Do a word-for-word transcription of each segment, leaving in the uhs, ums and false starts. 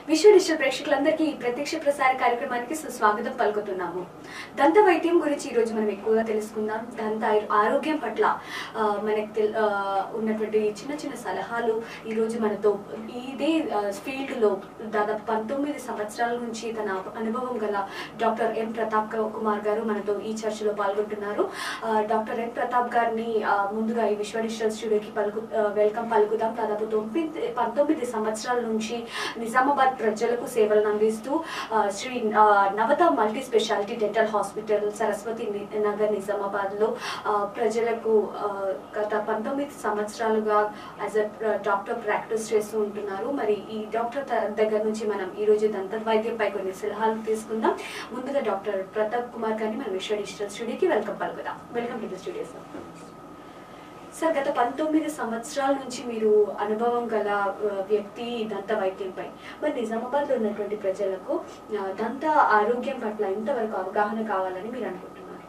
విశ్వ డిజిటల్ ప్రేక్షకులందరికీ ఈ ప్రత్యక్ష ప్రసార కార్యక్రమానికి సుస్వాగతం పలుకుతున్నాము. దంత వైద్యం గురించి ఈ రోజు మనం ఎక్కువగా తెలుసుకుందాం. దంత ఆరోగ్యం పట్ల మనకి ఉన్నటువంటి చిన్న చిన్న సలహాలు ఈ రోజు మనతో ఇదే ఫీల్డ్ లో దాదాపు పంతొమ్మిది సంవత్సరాల నుంచి తన అనుభవం గల డాక్టర్ ఎం ప్రతాప్ కుమార్ గారు మనతో ఈ చర్చలో పాల్గొంటున్నారు. డాక్టర్ ఎం ప్రతాప్ గారిని ముందుగా ఈ విశ్వ డిజిటల్ స్టూడియోకి పలుకు వెల్కమ్ పలుకుదాం. దాదాపు తొమ్మిది పంతొమ్మిది సంవత్సరాల నుంచి నిజామాబాద్ ప్రజలకు సేవలను అందిస్తూ Sri Navata multi speciality dental hospital Saraswati Nagar Nizamabad లో ప్రజలకు గత పంతొమ్మిది సంవత్సరాలుగా యాజ్ అ డాక్టర్ ప్రాక్టీస్ చేస్తూ ఉంటున్నారు. మరి ఈ డాక్టర్ దగ్గర నుంచి మనం ఈ రోజు దంత వైద్యంపై కొన్ని సలహాలు తీసుకుందాం. ముందుగా డాక్టర్ ప్రతాప్ కుమార్ గారిని మనం విశ్వ డిజిటల్ స్టూడియోకి వెల్కమ్ పలుకుదాం. Welcome to the studio sir. Sir, గత పంతొమ్మిది సంవత్సరాల నుంచి మీరు అనుభవం గల వ్యక్తి దంత వైద్యంపై. మరి నిజామాబాద్ లో ఉన్నటువంటి ప్రజలకు దంత ఆరోగ్యం పట్ల ఇంతవరకు అవగాహన కావాలని మీరు అనుకుంటున్నారు?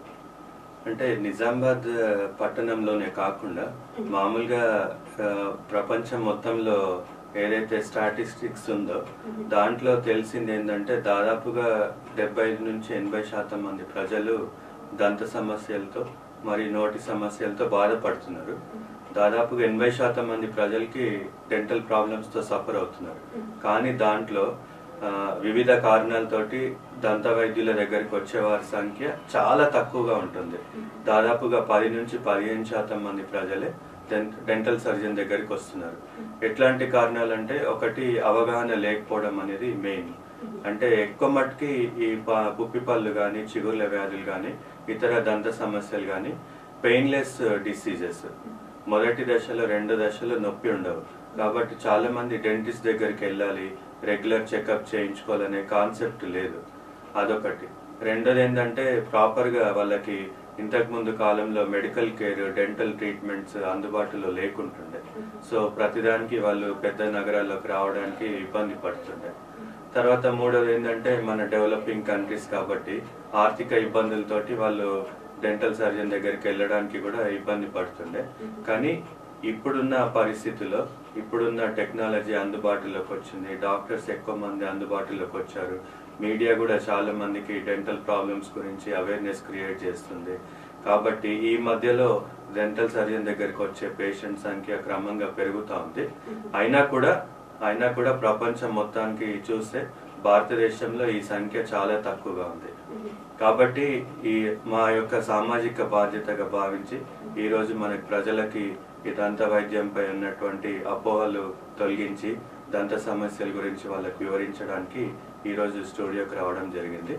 అంటే నిజామాబాద్ పట్టణంలోనే కాకుండా మామూలుగా ప్రపంచం మొత్తంలో ఏదైతే స్టాటిస్టిక్స్ ఉందో దాంట్లో తెలిసింది ఏంటంటే దాదాపుగా డెబ్బై ఐదు నుంచి ఎనభై శాతం మంది ప్రజలు దంత సమస్యలతో మరి నోటి సమస్యలతో బాధపడుతున్నారు. దాదాపుగా ఎనభై శాతం మంది ప్రజలకి డెంటల్ ప్రాబ్లమ్స్ తో సఫర్ అవుతున్నారు. కానీ దాంట్లో వివిధ కారణాలతోటి దంత వైద్యుల దగ్గరికి వచ్చే వారి సంఖ్య చాలా తక్కువగా ఉంటుంది. దాదాపుగా పది నుంచి పదిహేను శాతం మంది ప్రజలే డెంటల్ సర్జన్ దగ్గరికి వస్తున్నారు. ఎట్లాంటి కారణాలంటే ఒకటి అవగాహన లేకపోవడం అనేది మెయిన్. అంటే ఎక్కువ మట్టుకి ఈ పుప్పి పళ్ళు కానీ చిగుర్ల వ్యాధులు కానీ ఇతర దంత సమస్యలు కానీ పెయిన్లెస్ డిసీజెస్. మొదటి దశలో రెండు దశలో నొప్పి ఉండవు. కాబట్టి చాలా మంది డెంటిస్ట్ దగ్గరికి వెళ్ళాలి, రెగ్యులర్ చెకప్ చేయించుకోవాలనే కాన్సెప్ట్ లేదు. అదొకటి. రెండోది ఏంటంటే ప్రాపర్ గా వాళ్ళకి ఇంతకు ముందు కాలంలో మెడికల్ కేర్ డెంటల్ ట్రీట్మెంట్స్ అందుబాటులో లేకుంటుండే. సో ప్రతిదానికి వాళ్ళు పెద్ద నగరాల్లోకి రావడానికి ఇబ్బంది పడుతుండే. తర్వాత మూడోది ఏంటంటే మన డెవలపింగ్ కంట్రీస్ కాబట్టి ఆర్థిక ఇబ్బందులతోటి వాళ్ళు డెంటల్ సర్జన్ దగ్గరికి వెళ్ళడానికి కూడా ఇబ్బంది పడుతుండే. కానీ ఇప్పుడున్న పరిస్థితుల్లో ఇప్పుడున్న టెక్నాలజీ అందుబాటులోకి వచ్చింది, డాక్టర్స్ ఎక్కువ మంది అందుబాటులోకి వచ్చారు, మీడియా కూడా చాలా మందికి డెంటల్ ప్రాబ్లమ్స్ గురించి అవేర్నెస్ క్రియేట్ చేస్తుంది. కాబట్టి ఈ మధ్యలో డెంటల్ సర్జన్ దగ్గరికి వచ్చే పేషెంట్ సంఖ్య క్రమంగా పెరుగుతూ ఉంది. అయినా కూడా అయినా కూడా ప్రపంచం మొత్తానికి చూస్తే భారతదేశంలో ఈ సంఖ్య చాలా తక్కువగా ఉంది. కాబట్టి ఈ మా యొక్క సామాజిక బాధ్యతగా భావించి ఈ రోజు మన ప్రజలకి ఈ దంత వైద్యంపై ఉన్నటువంటి అపోహలు తొలగించి దంత సమస్యల గురించి వాళ్ళకి వివరించడానికి ఈ రోజు స్టూడియోకి రావడం జరిగింది.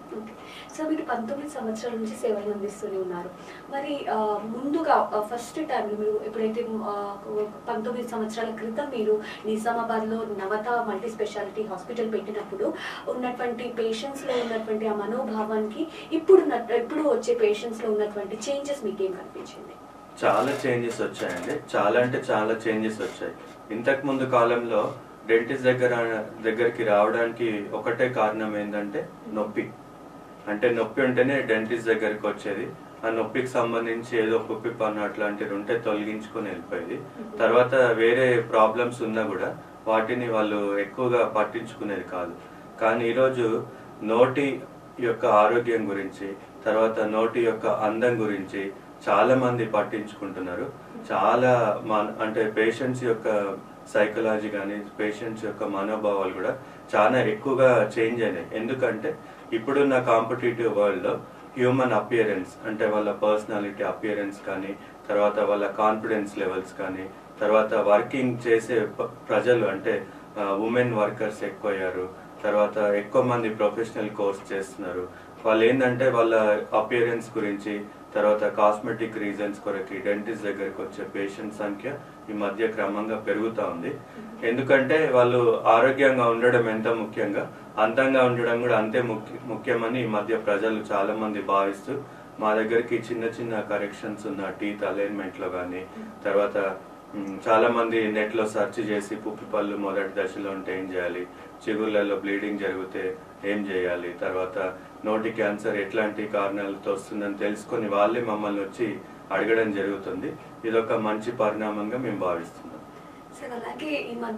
సో మీరు పంతొమ్మిది సంవత్సరాల నుంచి సేవలు అందిస్తూనే ఉన్నారు. మరి ముందుగా ఫస్ట్ టైం మీరు ఎప్పుడైతే పంతొమ్మిది సంవత్సరాల క్రితం మీరు నిజామాబాద్ లో నవత మల్టీ స్పెషాలిటీ హాస్పిటల్ పెట్టినప్పుడు ఉన్నటువంటి పేషెంట్స్ లో ఉన్నటువంటి ఆ మనోభావానికి ఇప్పుడు ఇప్పుడు వచ్చే పేషెంట్స్ లో ఉన్నటువంటి చేంజెస్ మీకు ఏం కనిపించింది? చాలా చేంజెస్ వచ్చాయండి. చాలా అంటే చాలా చేంజెస్ వచ్చాయి. ఇంతకు ముందు కాలంలో డెంటిస్ట్ దగ్గర దగ్గరికి రావడానికి ఒకటే కారణం ఏంటంటే నొప్పి. అంటే నొప్పి ఉంటేనే డెంటిస్ట్ దగ్గరికి వచ్చేది. ఆ నొప్పికి సంబంధించి ఏదో పుప్పి పన్ను అట్లాంటివి ఉంటే తొలగించుకొని వెళ్ళిపోయేది. తర్వాత వేరే ప్రాబ్లమ్స్ ఉన్నా కూడా వాటిని వాళ్ళు ఎక్కువగా పట్టించుకునేది కాదు. కానీ ఈరోజు నోటి యొక్క ఆరోగ్యం గురించి, తర్వాత నోటి యొక్క అందం గురించి చాలా మంది పట్టించుకుంటున్నారు. చాలా అంటే పేషెంట్స్ యొక్క సైకలాజీ కానీ పేషెంట్స్ యొక్క మనోభావాలు కూడా చాలా ఎక్కువగా చేంజ్ అయినాయి. ఎందుకంటే ఇప్పుడున్న కాంపిటేటివ్ వరల్డ్ లో హ్యూమన్ అపియరెన్స్ అంటే వాళ్ళ పర్సనాలిటీ అపియరెన్స్ కానీ, తర్వాత వాళ్ళ కాన్ఫిడెన్స్ లెవెల్స్ కానీ, తర్వాత వర్కింగ్ చేసే ప్రజలు అంటే ఉమెన్ వర్కర్స్ ఎక్కువ అయ్యారు. తర్వాత ఎక్కువ మంది ప్రొఫెషనల్ కోర్స్ చేస్తున్నారు. వాళ్ళు ఏంటంటే వాళ్ళ అపియరెన్స్ గురించి, తర్వాత కాస్మెటిక్ రీజన్స్ కొరకు డెంటిస్ట్ దగ్గరికి వచ్చే పేషెంట్ సంఖ్య ఈ మధ్య క్రమంగా పెరుగుతూ ఉంది. ఎందుకంటే వాళ్ళు ఆరోగ్యంగా ఉండడం ఎంత ముఖ్యంగా అందంగా ఉండడం కూడా అంతే ముఖ్యమని ఈ మధ్య ప్రజలు చాలా మంది భావిస్తూ మా దగ్గరికి చిన్న చిన్న కరెక్షన్స్ ఉన్న టీత్ అలైన్మెంట్ లో కానీ, తర్వాత చాలా మంది నెట్ లో సెర్చ్ చేసి పుప్పి పళ్ళు మొదటి దశలో ఉంటే ఏం చేయాలి, చిగుర్లలో బ్లీడింగ్ జరిగితే ఏం చేయాలి, తర్వాత నోటి క్యాన్సర్ ఎట్లాంటి కారణాలతో వస్తుందని తెలుసుకొని వాళ్ళే మమ్మల్ని వచ్చి అడగడం జరుగుతుంది. ఇదొక మంచి పరిణామంగా మేము భావిస్తున్నాం. సార్, అలాగే ఈ మధ్య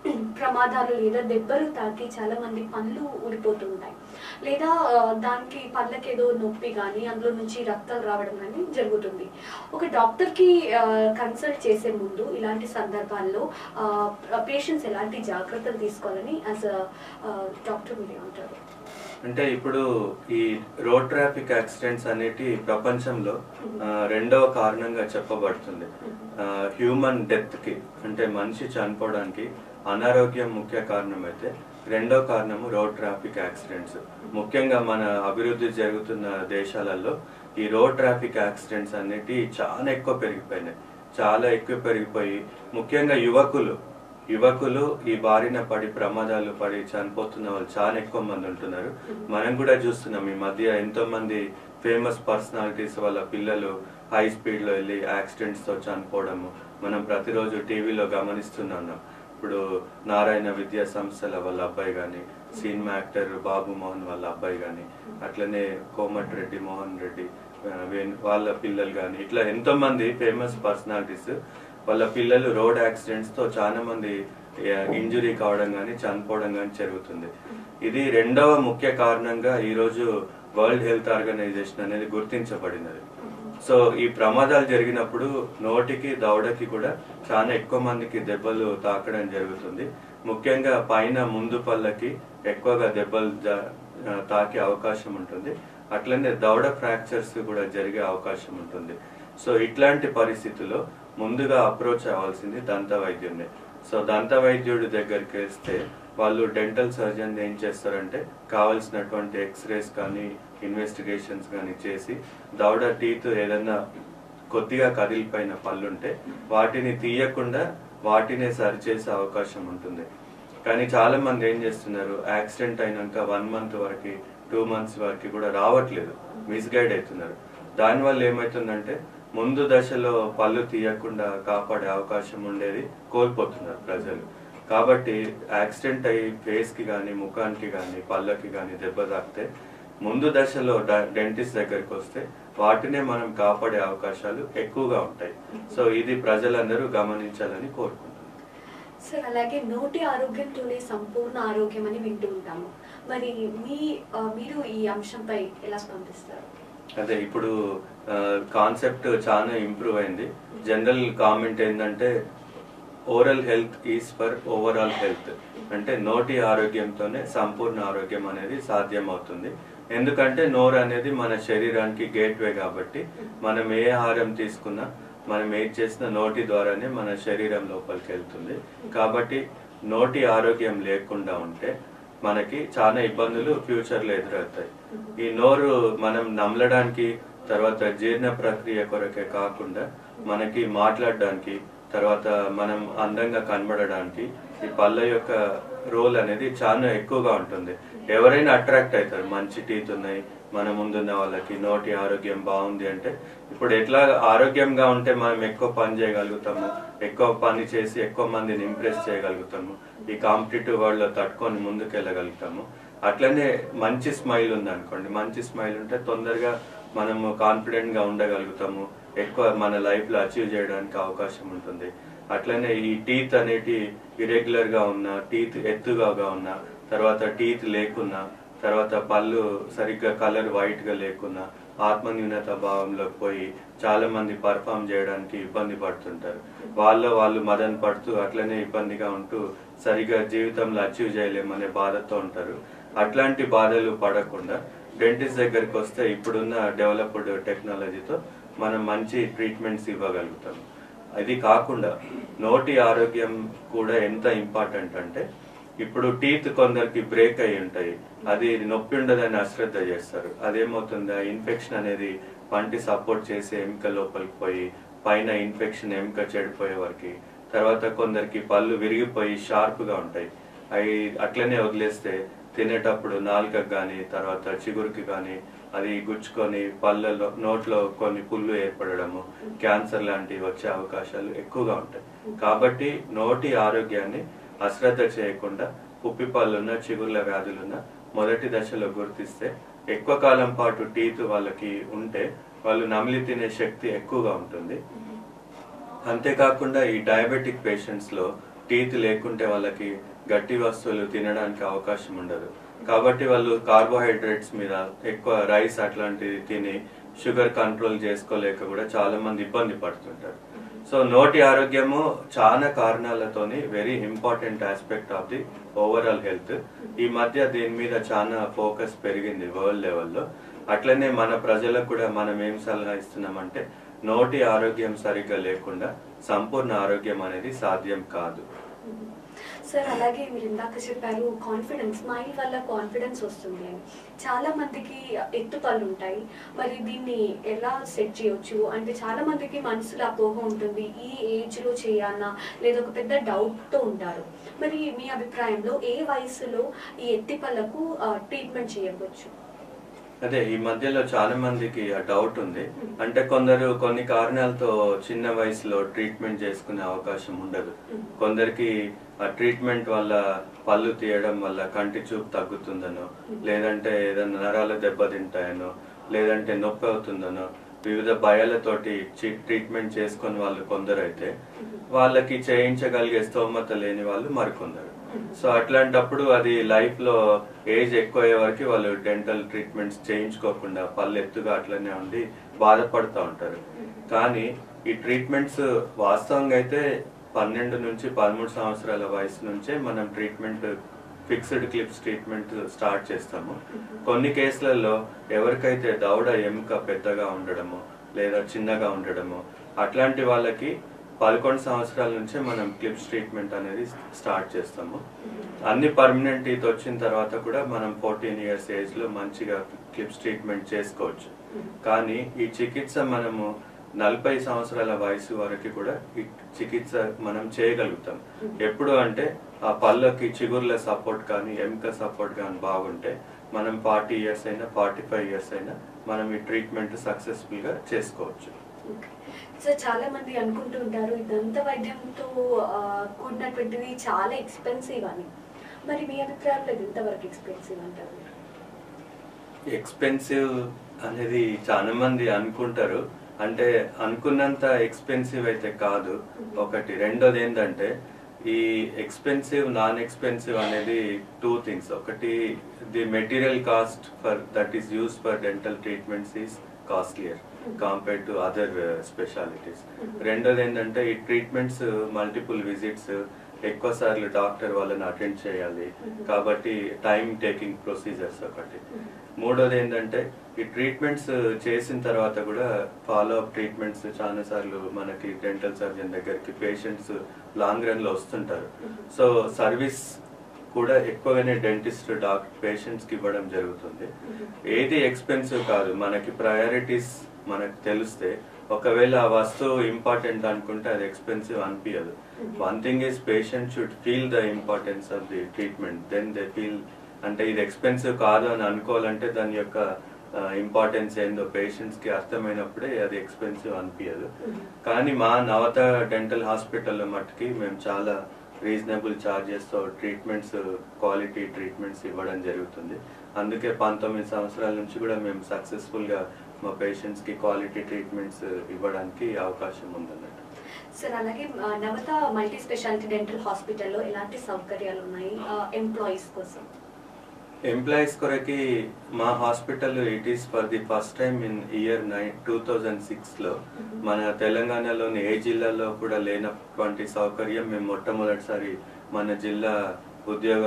ప్రమాదాలు లేదా దెబ్బలు తాకి చాలా మంది పళ్ళు ఊడిపోతుంటాయి, లేదా దానికి పళ్ళకి ఏదో నొప్పి కానీ అందులో నుంచి రక్తాలు రావడం కానీ జరుగుతుంది. ఒక డాక్టర్కి కన్సల్ట్ చేసే ముందు ఇలాంటి సందర్భాల్లో పేషెంట్స్ ఎలాంటి జాగ్రత్తలు తీసుకోవాలని యాజ్ డాక్టర్ మీరు ఏమంటారు? అంటే ఇప్పుడు ఈ రోడ్ ట్రాఫిక్ యాక్సిడెంట్స్ అనేటి ప్రపంచంలో రెండవ కారణంగా చెప్పబడుతుంది. హ్యూమన్ డెత్ కి అంటే మనిషి చనిపోవడానికి అనారోగ్యం ముఖ్య కారణం అయితే రెండో కారణము రోడ్ ట్రాఫిక్ యాక్సిడెంట్స్. ముఖ్యంగా మన అభివృద్ధి జరుగుతున్న దేశాలలో ఈ రోడ్ ట్రాఫిక్ యాక్సిడెంట్స్ అనేటి చాలా ఎక్కువ పెరిగిపోయినాయి. చాలా ఎక్కువ పెరిగిపోయి ముఖ్యంగా యువకులు యువకులు ఈ బారిన పడి ప్రమాదాలు పడి చనిపోతున్న వాళ్ళు చాలా ఎక్కువ మంది ఉంటున్నారు. మనం కూడా చూస్తున్నాం ఈ మధ్య ఎంతో మంది ఫేమస్ పర్సనాలిటీస్ వాళ్ళ పిల్లలు హై స్పీడ్ లో వెళ్ళి యాక్సిడెంట్స్ తో చనిపోవడము మనం ప్రతిరోజు టీవీలో గమనిస్తున్నాం. ఇప్పుడు నారాయణ విద్యా సంస్థల వాళ్ళ అబ్బాయి గాని, సినిమా యాక్టర్ బాబు మోహన్ వాళ్ళ అబ్బాయి గాని, అట్లనే కోమటి రెడ్డి మోహన్ రెడ్డి వాళ్ళ పిల్లలు గాని, ఇట్లా ఎంతో మంది ఫేమస్ పర్సనాలిటీస్ వాళ్ళ పిల్లలు రోడ్ యాక్సిడెంట్స్ తో చాలా మంది ఇంజురీ కావడం గానీ చనిపోవడం గానీ జరుగుతుంది. ఇది రెండవ ముఖ్య కారణంగా ఈ రోజు వరల్డ్ హెల్త్ ఆర్గనైజేషన్ అనేది గుర్తించబడినది. సో ఈ ప్రమాదాలు జరిగినప్పుడు నోటికి దవడకి కూడా చాలా ఎక్కువ మందికి దెబ్బలు తాకడం జరుగుతుంది. ముఖ్యంగా పైన ముందు పళ్ళకి ఎక్కువగా దెబ్బలు తాకే అవకాశం ఉంటుంది. అట్లనే దవడ ఫ్రాక్చర్స్ కూడా జరిగే అవకాశం ఉంటుంది. సో ఇట్లాంటి పరిస్థితుల్లో ముందుగా అప్రోచ్ అవ్వాల్సింది దంత వైద్యుడిని. సో దంత వైద్యుడి దగ్గరికి వస్తే వాళ్ళు డెంటల్ సర్జన్ ఏం చేస్తారంటే కావాల్సినటువంటి ఎక్స్రేస్ కానీ ఇన్వెస్టిగేషన్స్ కానీ చేసి దవడ టీత్ ఏదన్నా కొద్దిగా కదిలిపోయిన పళ్ళుంటే వాటిని తీయకుండా వాటినే సరిచేసే అవకాశం ఉంటుంది. కానీ చాలా మంది ఏం చేస్తున్నారు, యాక్సిడెంట్ అయినాక వన్ మంత్ వరకు టూ మంత్స్ వరకు కూడా రావట్లేదు, మిస్గైడ్ అవుతున్నారు. దానివల్ల ఏమవుతుందంటే ముందు దశలో పళ్ళు తీయకుండా కాపాడే అవకాశం ఉండేది కోల్పోతున్నారు ప్రజలు. కాబట్టి యాక్సిడెంట్ అయ్యి ఫేస్ కి కానీ ముఖానికి కానీ పళ్ళకి కానీ దెబ్బ తాకితే ముందు దశలో డెంటిస్ట్ దగ్గరికి వస్తే వాటినే మనం కాపాడే అవకాశాలు ఎక్కువగా ఉంటాయి. సో ఇది ప్రజలందరూ గమనించాలని కోరుకుంటున్నాను. సార్, అలాగే నోటి ఆరోగ్యంతోనే సంపూర్ణ ఆరోగ్యం అని వింటూ ఉంటాము. మరి మీ మీరు ఈ అంశంపై ఎలా స్పందిస్తారు? అదే ఇప్పుడు కాన్సెప్ట్ చాలా ఇంప్రూవ్ అయింది. జనరల్ కామెంట్ ఏంటంటే oral health is for overall health, అంటే నోటి ఆరోగ్యంతోనే సంపూర్ణ ఆరోగ్యం అనేది సాధ్యం అవుతుంది. ఎందుకంటే నోరు అనేది మన శరీరానికి గేట్వే కాబట్టి మనం ఏ ఆహారం తీసుకున్నా మనం ఏది చేసినా నోటి ద్వారానే మన శరీరం లోపలికి వెళ్తుంది. కాబట్టి నోటి ఆరోగ్యం లేకుండా ఉంటే మనకి చాలా ఇబ్బందులు ఫ్యూచర్ లో ఎదురవుతాయి. ఈ నోరు మనం నమలడానికి తర్వాత జీర్ణ ప్రక్రియ కొరకే కాకుండా మనకి మాట్లాడడానికి తర్వాత మనం అందంగా కనబడడానికి ఈ పళ్ళ యొక్క రోల్ అనేది చాలా ఎక్కువగా ఉంటుంది. ఎవరైనా అట్రాక్ట్ అవుతారు, మంచి టీత్ ఉన్నాయి మన ముందున్న వాళ్ళకి, నోటి ఆరోగ్యం బాగుంది అంటే. ఇప్పుడు ఎట్లా ఆరోగ్యంగా ఉంటే మనం ఎక్కువ పని చేయగలుగుతాము, ఎక్కువ పని చేసి ఎక్కువ మందిని ఇంప్రెస్ చేయగలుగుతాము, ఈ కాంపిటేటివ్ వరల్డ్ లో తట్టుకొని ముందుకు వెళ్ళగలుగుతాము. అట్లనే మంచి స్మైల్ ఉంది అనుకోండి, మంచి స్మైల్ ఉంటే తొందరగా మనము కాన్ఫిడెంట్ గా ఉండగలుగుతాము, ఎక్కువ మన లైఫ్ లో అచీవ్ చేయడానికి అవకాశం ఉంటుంది. అట్లనే ఈ టీత్ అనేటి ఇరెగ్యులర్ గా ఉన్నా, టీత్ ఎత్తుగా ఉన్నా, తర్వాత టీత్ లేకున్నా, తర్వాత పళ్ళు సరిగ్గా కలర్ వైట్ గా లేకున్నా ఆత్మన్యూనత భావంలో పోయి చాలా మంది పర్ఫామ్ చేయడానికి ఇబ్బంది పడుతుంటారు. వాళ్ళ వాళ్ళు మదన పడుతూ అట్లనే ఇబ్బందిగా ఉంటూ సరిగ్గా జీవితంలో అచీవ్ చేయలేమనే బాధతో ఉంటారు. అట్లాంటి బాధలు పడకుండా డెంటిస్ట్ దగ్గరికి వస్తే ఇప్పుడున్న డెవలప్డ్ టెక్నాలజీతో మనం మంచి ట్రీట్మెంట్స్ ఇవ్వగలుగుతాం. అది కాకుండా నోటి ఆరోగ్యం కూడా ఎంత ఇంపార్టెంట్ అంటే, ఇప్పుడు టీత్ కొందరికి బ్రేక్ అయి ఉంటాయి, అది నొప్పి ఉండదని అశ్రద్ధ చేస్తారు. అదేమవుతుందా, ఇన్ఫెక్షన్ అనేది పంటి సపోర్ట్ చేసి ఎముక లోపలికి పోయి పైన ఇన్ఫెక్షన్ ఎముక చెడిపోయే వరకు, తర్వాత కొందరికి పళ్ళు విరిగిపోయి షార్ప్ గా ఉంటాయి, అవి అట్లనే వదిలేస్తే తినేటప్పుడు నాలుకకు కానీ తర్వాత చిగురుకి కానీ అది గుచ్చుకొని పళ్ళలో నోట్లో కొన్ని పుళ్ళు ఏర్పడము, క్యాన్సర్ లాంటివి వచ్చే అవకాశాలు ఎక్కువగా ఉంటాయి. కాబట్టి నోటి ఆరోగ్యాన్ని అశ్రద్ధ చేయకుండా ఉప్పి పళ్ళున్న చిగుర్ల వ్యాధులున్న మొదటి దశలో గుర్తిస్తే ఎక్కువ కాలం పాటు టీత్ వాళ్ళకి ఉంటే వాళ్ళు నమిలి తినే శక్తి ఎక్కువగా ఉంటుంది. అంతేకాకుండా ఈ డయాబెటిక్ పేషెంట్స్ లో టీత్ లేకుంటే వాళ్ళకి గట్టి వస్తువులు తినడానికి అవకాశం ఉండదు. కాబట్టి వాళ్ళు కార్బోహైడ్రేట్స్ మీద ఎక్కువ రైస్ అట్లాంటివి తిని షుగర్ కంట్రోల్ చేసుకోలేక కూడా చాలా మంది ఇబ్బంది పడుతుంటారు. సో నోటి ఆరోగ్యము చాలా కారణాలతోని very important aspect of the overall health. ఈ మధ్య దీని మీద చాలా ఫోకస్ పెరిగింది వరల్డ్ లెవెల్లో. అట్లనే మన ప్రజలకు కూడా మనం ఏం సలహా ఇస్తున్నామంటే నోటి ఆరోగ్యం సరిగ్గా లేకుండా సంపూర్ణ ఆరోగ్యం అనేది సాధ్యం కాదు. సార్ అలాగే మీరు ఇందాక చెప్పారు కాన్ఫిడెన్స్, మైండ్ వల్ల కాన్ఫిడెన్స్ వస్తుంది అని. చాలా మందికి ఎత్తుపళ్ళు ఉంటాయి, మరి దీన్ని ఎలా సెట్ చేయొచ్చు అంటే చాలా మందికి మనసులో అపోహ ఉంటుంది, ఈ ఏజ్ లో చేయాలన్నా లేదా ఒక పెద్ద డౌట్ తో ఉంటారు. మరి మీ అభిప్రాయంలో ఏ వయసులో ఈ ఎత్తిపళ్ళకు ట్రీట్మెంట్ చేయవచ్చు? అదే ఈ మధ్యలో చాలా మందికి ఆ డౌట్ ఉంది. అంటే కొందరు కొన్ని కారణాలతో చిన్న వయసులో ట్రీట్మెంట్ చేసుకునే అవకాశం ఉండదు. కొందరికి ఆ ట్రీట్మెంట్ వల్ల పళ్ళు తీయడం వల్ల కంటి చూపు తగ్గుతుందనో, లేదంటే ఏదైనా నరాలు దెబ్బతింటాయనో, లేదంటే నొప్పి అవుతుందనో వివిధ భయాలతోటి ట్రీట్మెంట్ చేసుకుని వాళ్ళు కొందరు అయితే, వాళ్ళకి చేయించగలిగే స్తోమత లేని వాళ్ళు మరికొందరు. సో అట్లాంటప్పుడు అది లైఫ్ లో ఏజ్ ఎక్కువ అయ్యే వరకు వాళ్ళు డెంటల్ ట్రీట్మెంట్స్ చేయించుకోకుండా పళ్ళు ఎత్తుగా అట్లనే ఉండి బాధపడుతూ ఉంటారు. కానీ ఈ ట్రీట్మెంట్స్ వాస్తవంగా అయితే పన్నెండు నుంచి పదమూడు సంవత్సరాల వయసు నుంచే మనం treatment fixed clips treatment start చేస్తాము. కొన్ని కేసులలో ఎవరికైతే దవడ ఎముక పెద్దగా ఉండడమో లేదా చిన్నగా ఉండడమో అట్లాంటి వాళ్ళకి పదకొండు సంవత్సరాల నుంచే మనం క్లిప్స్ ట్రీట్మెంట్ అనేది స్టార్ట్ చేస్తాము. అన్ని పర్మనెంట్ టీత్ వచ్చిన తర్వాత కూడా మనం ఫోర్టీన్ ఇయర్స్ ఏజ్ లో మంచిగా క్లిప్స్ ట్రీట్మెంట్ చేసుకోవచ్చు. కానీ ఈ చికిత్స మనము నలభై సంవత్సరాల వయసు వరకు కూడా ఈ చికిత్స మనం చేయగలుగుతాం. ఎప్పుడు అంటే ఆ పళ్ళకి చిగుర్ల సపోర్ట్ కానీ ఎముక సపోర్ట్ కానీ బాగుంటే మనం ఫార్టీ ఇయర్స్ అయినా ఫార్టీ ఫైవ్ ఇయర్స్ అయినా మనం ఈ ట్రీట్మెంట్ సక్సెస్ఫుల్ గా చేసుకోవచ్చు. సో చాలా మంది అనుకుంటూ ఉంటారు ఈ దంత వైద్యంతో కూడినటువంటిది చాలా ఎక్స్పెన్సివ్ అని. మరి మీ అభిప్రాయంలో ఇది ఎంతవరకు ఎక్స్పెన్సివ్ అంటారు? ఎక్స్పెన్సివ్ అనేది చాలా మంది అనుకుంటారు. అంటే అనుకున్నంత ఎక్స్పెన్సివ్ అయితే కాదు ఒకటి. రెండోది ఏంటంటే ఈ ఎక్స్పెన్సివ్ నాన్ ఎక్స్పెన్సివ్ అనేది టూ థింగ్స్. ఒకటి the material cost for that is use for dental treatments is costlier compared to other specialities. రెండోది ఏంటంటే ఈ ట్రీట్మెంట్స్ మల్టిపుల్ విజిట్స్, ఎక్కువ సార్లు డాక్టర్ వాళ్ళని అటెండ్ చేయాలి కాబట్టి టైం టేకింగ్ ప్రొసీజర్స్ ఒకటి. మూడోది ఏంటంటే ఈ ట్రీట్మెంట్స్ చేసిన తర్వాత కూడా ఫాలో అప్ ట్రీట్మెంట్స్ చాలా సార్లు మనకి డెంటల్ సర్జన్ దగ్గరికి పేషెంట్స్ లాంగ్ రన్ లో వస్తుంటారు. సో సర్వీస్ కూడా ఎక్కువగానే డెంటిస్ట్ డాక్టర్ పేషెంట్స్ కి ఇవ్వడం జరుగుతుంది. ఏది ఎక్స్పెన్సివ్ కాదు, మనకి ప్రయారిటీస్ మనకు తెలిస్తే ఒకవేళ ఆ వస్తువు ఇంపార్టెంట్ అనుకుంటే అది ఎక్స్పెన్సివ్ అనిపించదు. One thing is patient should feel the importance of the treatment, then they feel అంటే ఇది ఎక్స్పెన్సివ్ కాదు అని అనుకోవాలంటే దాని యొక్క ఇంపార్టెన్స్ ఏందో పేషెంట్స్ కి అర్థమైనప్పుడే అది ఎక్స్పెన్సివ్ అనిపించదు. కానీ మా నవత డెంటల్ హాస్పిటల్లో మట్టుకి మేము చాలా రీజనబుల్ చార్జెస్ తో ట్రీట్మెంట్స్, క్వాలిటీ ట్రీట్మెంట్స్ ఇవ్వడం జరుగుతుంది. అందుకే పంతొమ్మిది సంవత్సరాల నుంచి కూడా మేము సక్సెస్ఫుల్ గా మా పేషెంట్స్ కి క్వాలిటీ ట్రీట్మెంట్స్ ఇవ్వడానికి అవకాశం ఉందన్నట్టు. సార్ అలాగే నవత మల్టీ స్పెషాలిటీ డెంటల్ హాస్పిటల్లో ఎలాంటి సౌకర్యాలు ఉన్నాయి ఎంప్లాయీస్ కోసం? ఎంప్లాయీస్ కొరకి మా hospital it is for the first time in year nine two thousand six లో మన తెలంగాణలోని ఏ జిల్లాలో కూడా లేనటువంటి సౌకర్యం మేము మొట్టమొదటిసారి మన జిల్లా ఉద్యోగ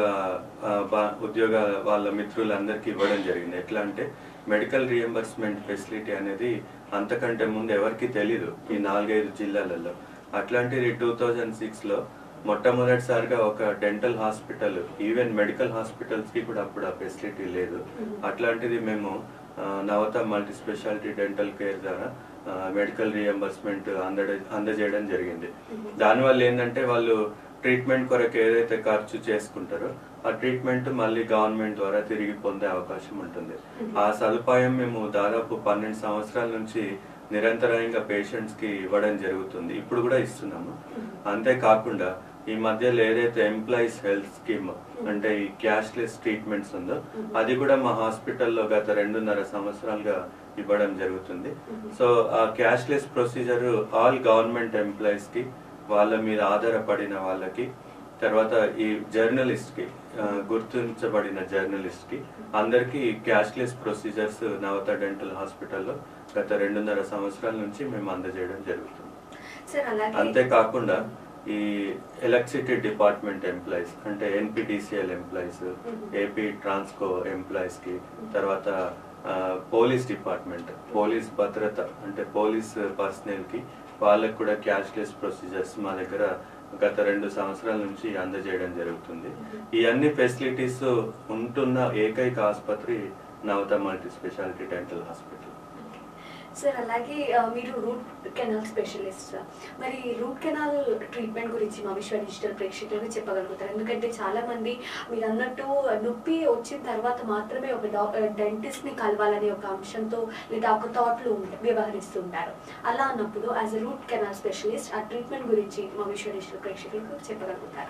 ఉద్యోగ వాళ్ళ మిత్రులందరికీ ఇవ్వడం జరిగింది. ఎట్లా అంటే మెడికల్ రియంబర్స్మెంట్ ఫెసిలిటీ అనేది అంతకంటే ముందు ఎవరికి తెలీదు ఈ నాలుగైదు జిల్లాలలో. అట్లాంటిది టూ థౌజండ్ సిక్స్ లో మొట్టమొదటిసారిగా ఒక dental hospital, even medical hospitals కి కూడా అప్పుడు ఆ ఫెసిలిటీ లేదు. అట్లాంటిది మేము Navata multi speciality dental care ద్వారా మెడికల్ రియంబర్స్మెంట్ అంద అందజేయడం జరిగింది. దానివల్ల ఏంటంటే వాళ్ళు ట్రీట్మెంట్ కొరకు ఏదైతే ఖర్చు చేసుకుంటారో ఆ ట్రీట్మెంట్ మళ్ళీ గవర్నమెంట్ ద్వారా తిరిగి పొందే అవకాశం ఉంటుంది. ఆ సదుపాయం మేము దాదాపు పన్నెండు సంవత్సరాల నుంచి నిరంతరంగా పేషెంట్స్ కి ఇవ్వడం జరుగుతుంది, ఇప్పుడు కూడా ఇస్తున్నాము. అంతేకాకుండా ఈ మధ్యలో ఏదైతే ఎంప్లాయీస్ హెల్త్ స్కీమ్ అంటే ఈ క్యాష్లెస్ ట్రీట్మెంట్స్ ఉందో అది కూడా మా హాస్పిటల్లో గత రెండున్నర సంవత్సరాలుగా ఇవ్వడం జరుగుతుంది. సో ఆ cashless procedure all government employees కి, వాళ్ళ మీద ఆధారపడిన వాళ్ళకి తర్వాత ఈ జర్నలిస్ట్ కి గుర్తించబడిన జర్నలిస్ట్ కి అందరికి క్యాష్లెస్ ప్రొసీజర్స్ నవత డెంటల్ హాస్పిటల్లో గత రెండున్నర సంవత్సరాల నుంచి మేము అందజేయడం జరుగుతుంది. అంతేకాకుండా ఈ ఎలక్ట్రిసిటీ డిపార్ట్మెంట్ ఎంప్లాయీస్ అంటే NPDCL employees, AP Transco employees కి, తర్వాత పోలీస్ డిపార్ట్మెంట్ పోలీస్ భద్రత అంటే పోలీస్ పర్సనల్ కి వాళ్ళకి కూడా క్యాష్లెస్ ప్రొసీజర్స్ మా దగ్గర గత రెండు సంవత్సరాల నుంచి అందజేయడం జరుగుతుంది. ఈ అన్ని ఫెసిలిటీస్ ఉంటున్న ఏకైక ఆసుపత్రి Navata multi speciality dental hospital. Sir అలాగే మీరు రూట్ కెనాల్ స్పెషలిస్ట్, మరి రూట్ కెనాల్ ట్రీట్మెంట్ గురించి మా విశ్వ డిజిటల్ ప్రేక్షకులకు చెప్పగలుగుతారు? ఎందుకంటే చాలా మంది మీరు అన్నట్టు నొప్పి వచ్చిన తర్వాత మాత్రమే ఒక డెంటిస్ట్ ని కలవాలనే ఒక అంశంతో లేదా ఒక థాట్లు వ్యవహరిస్తుంటారు. అలా అన్నప్పుడు as a root canal specialist ఆ ట్రీట్మెంట్ గురించి మా విశ్వ డిజిటల్ ప్రేక్షకులకు చెప్పగలుగుతారు?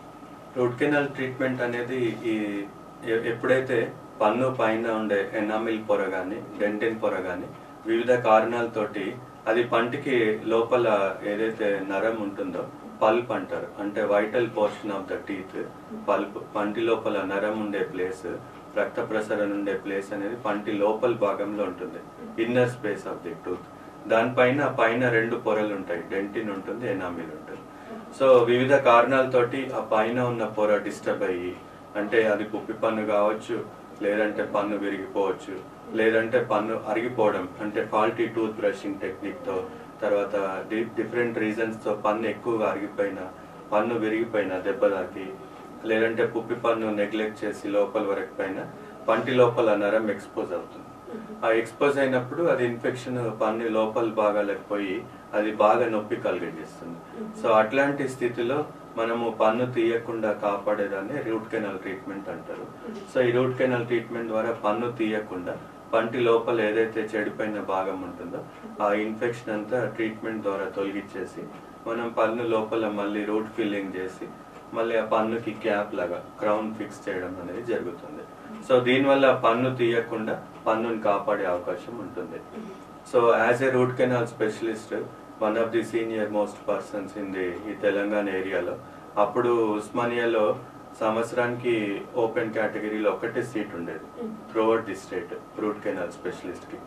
రూట్ కెనాల్ ట్రీట్మెంట్ అనేది ఈ ఎప్పుడైతే పన్ను పైన ఉండే ఎనామిల్ పొర గాని డెంటిన్ పొర గాని వివిధ కారణాలతోటి అది పంటికి లోపల ఏదైతే నరం ఉంటుందో పల్ప్ అంటారు, అంటే vital portion of the teeth pulp, పంటి లోపల నరం ఉండే ప్లేస్, రక్త ప్రసరణ ఉండే ప్లేస్ అనేది పంటి లోపల భాగంలో ఉంటుంది, inner space of the tooth. దానిపైన పైన రెండు పొరలు ఉంటాయి, డెంటిన్ ఉంటుంది, ఎనామిల్ ఉంటుంది. సో వివిధ కారణాలతోటి ఆ పైన ఉన్న పొర డిస్టర్బ్ అయ్యి, అంటే అది పుప్పి పన్ను కావచ్చు, లేదంటే పన్ను విరిగిపోవచ్చు, లేదంటే పన్ను అరిగిపోవడం అంటే ఫాల్టీ టూత్ బ్రషింగ్ టెక్నిక్ తో, తర్వాత డిఫరెంట్ రీజన్స్ తో పన్ను ఎక్కువగా అరిగిపోయినా, పన్ను విరిగిపోయినా దెబ్బ తాకి, లేదంటే పుప్పి పన్ను నెగ్లెక్ట్ చేసి లోపల వరకు పైన పంటి లోపల నరం ఎక్స్పోజ్ అవుతుంది. ఆ ఎక్స్పోజ్ అయినప్పుడు అది ఇన్ఫెక్షన్ పన్ను లోపల భాగాలకు పోయి అది బాగా నొప్పి కలిగజేస్తుంది. సో అట్లాంటి స్థితిలో మనము పన్ను తీయకుండా కాపాడేదాన్ని రూట్ కెనాల్ ట్రీట్మెంట్ అంటారు. సో ఈ రూట్ కెనాల్ ట్రీట్మెంట్ ద్వారా పన్ను తీయకుండా పంటి లోపల ఏదైతే చెడిపోయిన భాగం ఉంటుందో ఆ ఇన్ఫెక్షన్ అంతా ట్రీట్మెంట్ ద్వారా తొలగించేసి మనం పన్ను లోపల మళ్ళీ రూట్ ఫిల్లింగ్ చేసి మళ్ళీ ఆ పన్నుకి క్యాప్ లాగా క్రౌన్ ఫిక్స్ చేయడం అనేది జరుగుతుంది. సో దీనివల్ల పన్ను తీయకుండా పన్నుని కాపాడే అవకాశం ఉంటుంది. So as a root canal specialist, one of the senior most persons in the ఈ తెలంగాణ ఏరియాలో, అప్పుడు ఉస్మానియాలో సంవత్సరానికి ఓపెన్ కేటగిరీలో ఒకటే సీట్ ఉండేది throughout the state root canal specialist కి.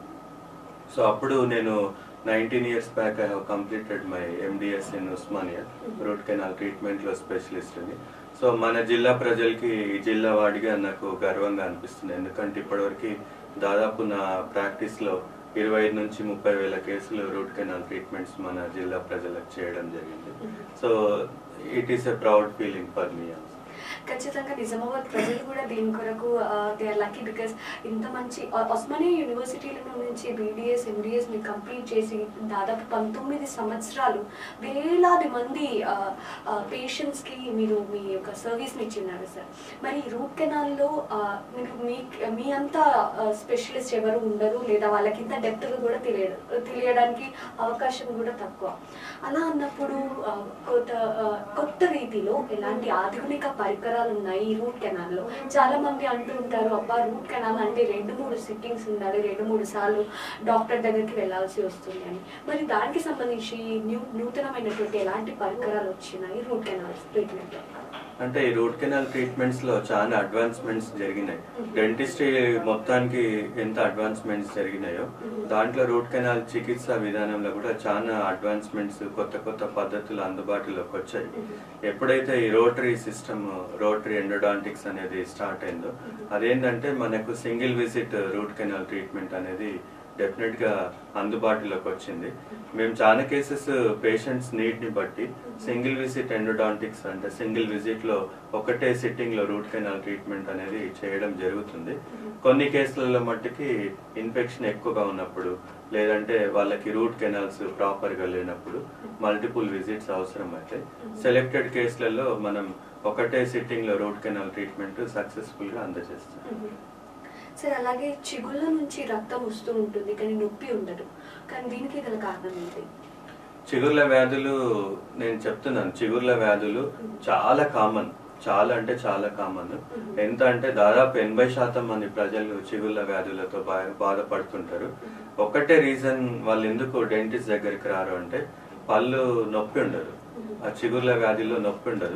సో అప్పుడు నేను nineteen years back I have completed my MDS in Osmania root canal treatment లో స్పెషలిస్ట్ అని. సో మన జిల్లా ప్రజలకి ఈ జిల్లా వాడిగా నాకు గర్వంగా అనిపిస్తుంది, ఎందుకంటే ఇప్పటివరకు దాదాపు నా ప్రాక్టీస్ లో ఇరవై ఐదు నుంచి ముప్పై వేల కేసులు రూట్ కెనాల్ ట్రీట్మెంట్స్ మన జిల్లా ప్రజలకు చేయడం జరిగింది. So it is a proud feeling for me. ఖచ్చితంగా నిజామాబాద్ ప్రజలు కూడా దీని కొరకు దే ఆర్ లక్కీ, బికాస్ ఇంత మంచి ఉస్మానియా యూనివర్సిటీల నుంచి బీడీఎస్ ఎండిఎస్ ని కంప్లీట్ చేసి దాదాపు పంతొమ్మిది సంవత్సరాలు వేలాది మంది పేషెంట్స్ కి మీరు మీ యొక్క సర్వీస్ ని ఇచ్చిన్నారు సార్. మరి రూట్ కెనాల్లో మీకు మీ మీ అంతా స్పెషలిస్ట్ ఎవరు ఉండరు, లేదా వాళ్ళకి ఇంత డెప్త్ గా కూడా తెలియదు తెలియడానికి అవకాశం కూడా తక్కువ. అలా అన్నప్పుడు కొత్త కొత్త రీతిలో ఎలాంటి ఆధునిక పరికరాలు ఉన్నాయి ఈ రూట్ కెనాల్ లో? చాలా మంది అంటూ ఉంటారు, అబ్బా రూట్ కెనాల్ అంటే రెండు మూడు సిట్టింగ్స్ ఉండాలి, రెండు మూడు సార్లు డాక్టర్ దగ్గరికి వెళ్లాల్సి వస్తుంది అని. మరి దానికి సంబంధించి న్యూ నూతనమైనటువంటి ఎలాంటి పరికరాలు వచ్చినాయి రూట్ కెనాల్ ట్రీట్మెంట్ లో? అంటే ఈ రూట్ కెనాల్ ట్రీట్మెంట్స్ లో చాలా అడ్వాన్స్మెంట్స్ జరిగినాయి. డెంటిస్ట్రీ మొత్తానికి ఎంత అడ్వాన్స్మెంట్స్ జరిగినాయో దాంట్లో రూట్ కెనాల్ చికిత్స విధానంలో కూడా చాలా అడ్వాన్స్మెంట్స్, కొత్త కొత్త పద్ధతులు అందుబాటులోకి వచ్చాయి. ఎప్పుడైతే ఈ రోటరీ సిస్టమ్, రోటరీ ఎండోడాంటిక్స్ అనేది స్టార్ట్ అయిందో, అదేంటంటే మనకు single visit root canal treatment అనేది డెఫినెట్ గా అందుబాటులోకి వచ్చింది. మేము చాలా కేసెస్ పేషెంట్స్ నీడ్ ని బట్టి సింగిల్ విజిట్ ఎండోడాంటిక్స్ అంటే సింగిల్ విజిట్ లో ఒకటే సిట్టింగ్ లో రూట్ కెనాల్ ట్రీట్మెంట్ అనేది చేయడం జరుగుతుంది. కొన్ని కేసులలో మట్టుకి ఇన్ఫెక్షన్ ఎక్కువగా ఉన్నప్పుడు, లేదంటే వాళ్ళకి రూట్ కెనాల్స్ ప్రాపర్ గా లేనప్పుడు మల్టిపుల్ విజిట్స్ అవసరం అయితే సెలెక్టెడ్ కేసులలో మనం ఒకటే సిట్టింగ్ లో రూట్ కెనాల్ ట్రీట్మెంట్ సక్సెస్ఫుల్ గా అందజేస్తాం. సార్ అలాగే చిగుళ్ళ నుంచి రక్తం వస్తూ ఉంటుంది కానీ నొప్పి ఉండదు, కానీ దీనికి గల కారణం ఏంటి? చిగుర్ల వ్యాధులు నేను చెప్తున్నాను, చిగుర్ల వ్యాధులు చాలా కామన్, చాలా అంటే చాలా కామన్. ఎంత అంటే దాదాపు ఎనభై శాతం మంది ప్రజలు చిగుర్ల వ్యాధులతో బాధపడుతుంటారు. ఒకటే రీజన్ వాళ్ళు ఎందుకు డెంటిస్ట్ దగ్గరికి రారు అంటే పళ్ళు నొప్పి ఉండదు, ఆ చిగుర్ల వ్యాధిలో నొప్పి ఉండదు.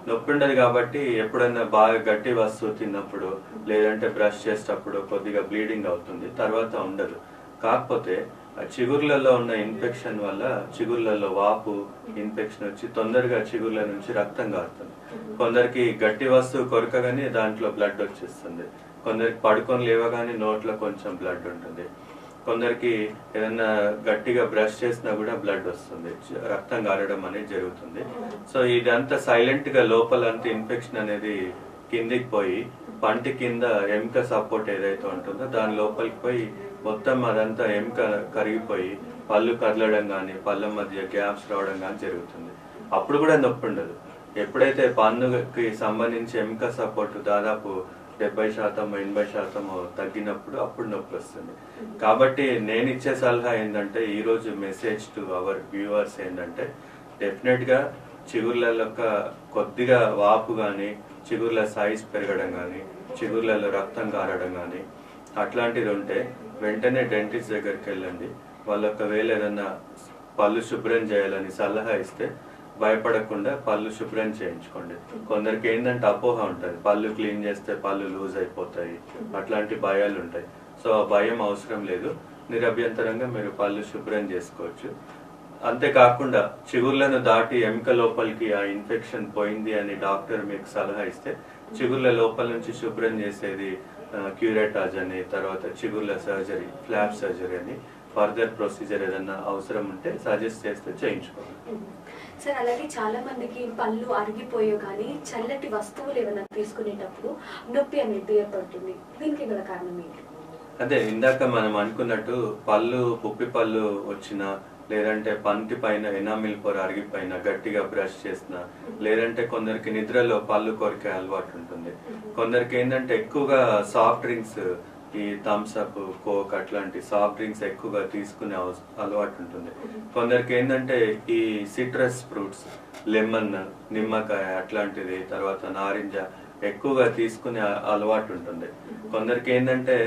నొప్పి ఉండదు కాబట్టి ఎప్పుడైనా బాగా గట్టి వస్తువు తిన్నప్పుడు లేదంటే బ్రష్ చేసేటప్పుడు కొద్దిగా బ్లీడింగ్ అవుతుంది, తర్వాత ఉండదు. కాకపోతే చిగుర్లలో ఉన్న ఇన్ఫెక్షన్ వల్ల చిగుర్లలో వాపు ఇన్ఫెక్షన్ వచ్చి తొందరగా చిగుర్ల నుంచి రక్తం కారుతుంది. కొందరికి గట్టి వస్తువు కొరకగానే దాంట్లో బ్లడ్ వచ్చేస్తుంది, కొందరికి పడుకొని లేవగానే నోట్లో కొంచెం బ్లడ్ ఉంటుంది, కొందరికి ఏదైనా గట్టిగా బ్రష్ చేసినా కూడా బ్లడ్ వస్తుంది, రక్తం కారడం అనేది జరుగుతుంది. సో ఇదంతా సైలెంట్ గా లోపలంతా ఇన్ఫెక్షన్ అనేది కిందికి పోయి పంటి కింద ఎముక సపోర్ట్ ఏదైతే ఉంటుందో దాని లోపలికి పోయి మొత్తం అదంతా ఎముక కరిగిపోయి పళ్ళు కదలడం కానీ పళ్ళ మధ్య గ్యాప్స్ రావడం కానీ జరుగుతుంది. అప్పుడు కూడా నొప్పి ఉండదు. ఎప్పుడైతే పన్నుకి సంబంధించి ఎముక సపోర్ట్ దాదాపు డెబ్బై శాతం ఎనభై శాతం తగ్గినప్పుడు అప్పుడు నొప్పి వస్తుంది. కాబట్టి నేను ఇచ్చే సలహా ఏంటంటే ఈ రోజు మెసేజ్ టు అవర్ వ్యూవర్స్ ఏంటంటే డెఫినెట్ గా చిగుర్లలో కొద్దిగా వాపు కానీ చిగుర్ల సైజ్ పెరగడం కానీ చిగుర్లలో రక్తం కారడం కానీ అట్లాంటిది ఉంటే వెంటనే డెంటిస్ట్ దగ్గరికి వెళ్ళండి. వాళ్ళు ఒకవేళ ఏదన్నా పళ్ళు శుభ్రం చేయాలని సలహా ఇస్తే భయపడకుండా పళ్ళు శుభ్రం చేయించుకోండి. కొందరికి ఏంటంటే అపోహ ఉంటుంది, పళ్ళు క్లీన్ చేస్తే పళ్ళు లూజ్ అయిపోతాయి, అట్లాంటి భయాలు ఉంటాయి. సో ఆ భయం అవసరం లేదు, నిరభ్యంతరంగా మీరు పళ్ళు శుభ్రం చేసుకోవచ్చు. అంతేకాకుండా చిగుర్లను దాటి ఎముక లోపలికి ఆ ఇన్ఫెక్షన్ పోయింది అని డాక్టర్ మీకు సలహా ఇస్తే చిగుర్ల లోపల నుంచి శుభ్రం చేసేది క్యూరేటాజ్ అని, తర్వాత చిగుర్ల సర్జరీ ఫ్లాప్ సర్జరీ అని ఫర్దర్ ప్రొసీజర్ ఏదన్నా అవసరం ఉంటే సజెస్ట్ చేస్తే చేయించుకోవాలి. సార్ అలాగే చాలా మందికి పళ్ళు అరిగిపోయో కానీ చల్లటి వస్తువులు ఏమైనా తీసుకునేటప్పుడు నొప్పి అనేది ఏర్పడుతుంది, దీనికి గల కారణం ఏంటి? అదే ఇందాక మనం అనుకున్నట్టు పళ్ళు పుప్పి పళ్ళు వచ్చినా లేదంటే పంటి పైన ఎనామిల్ పొర అరిగిపోయిన గట్టిగా బ్రష్ చేసినా లేదంటే కొందరికి నిద్రలో పళ్ళు కొరికే అలవాటు ఉంటుంది, కొందరికి ఏంటంటే ఎక్కువగా సాఫ్ట్ డ్రింక్స్ ఈ థమ్స్ అప్ కోక్ అట్లాంటి సాఫ్ట్ డ్రింక్స్ ఎక్కువగా తీసుకునే అలవాటు ఉంటుంది, కొందరికి ఏంటంటే ఈ సిట్రస్ ఫ్రూట్స్ లెమన్ నిమ్మకాయ అట్లాంటిది తర్వాత నారింజ ఎక్కువగా తీసుకునే అలవాటు ఉంటుంది, కొందరికి ఏంటంటే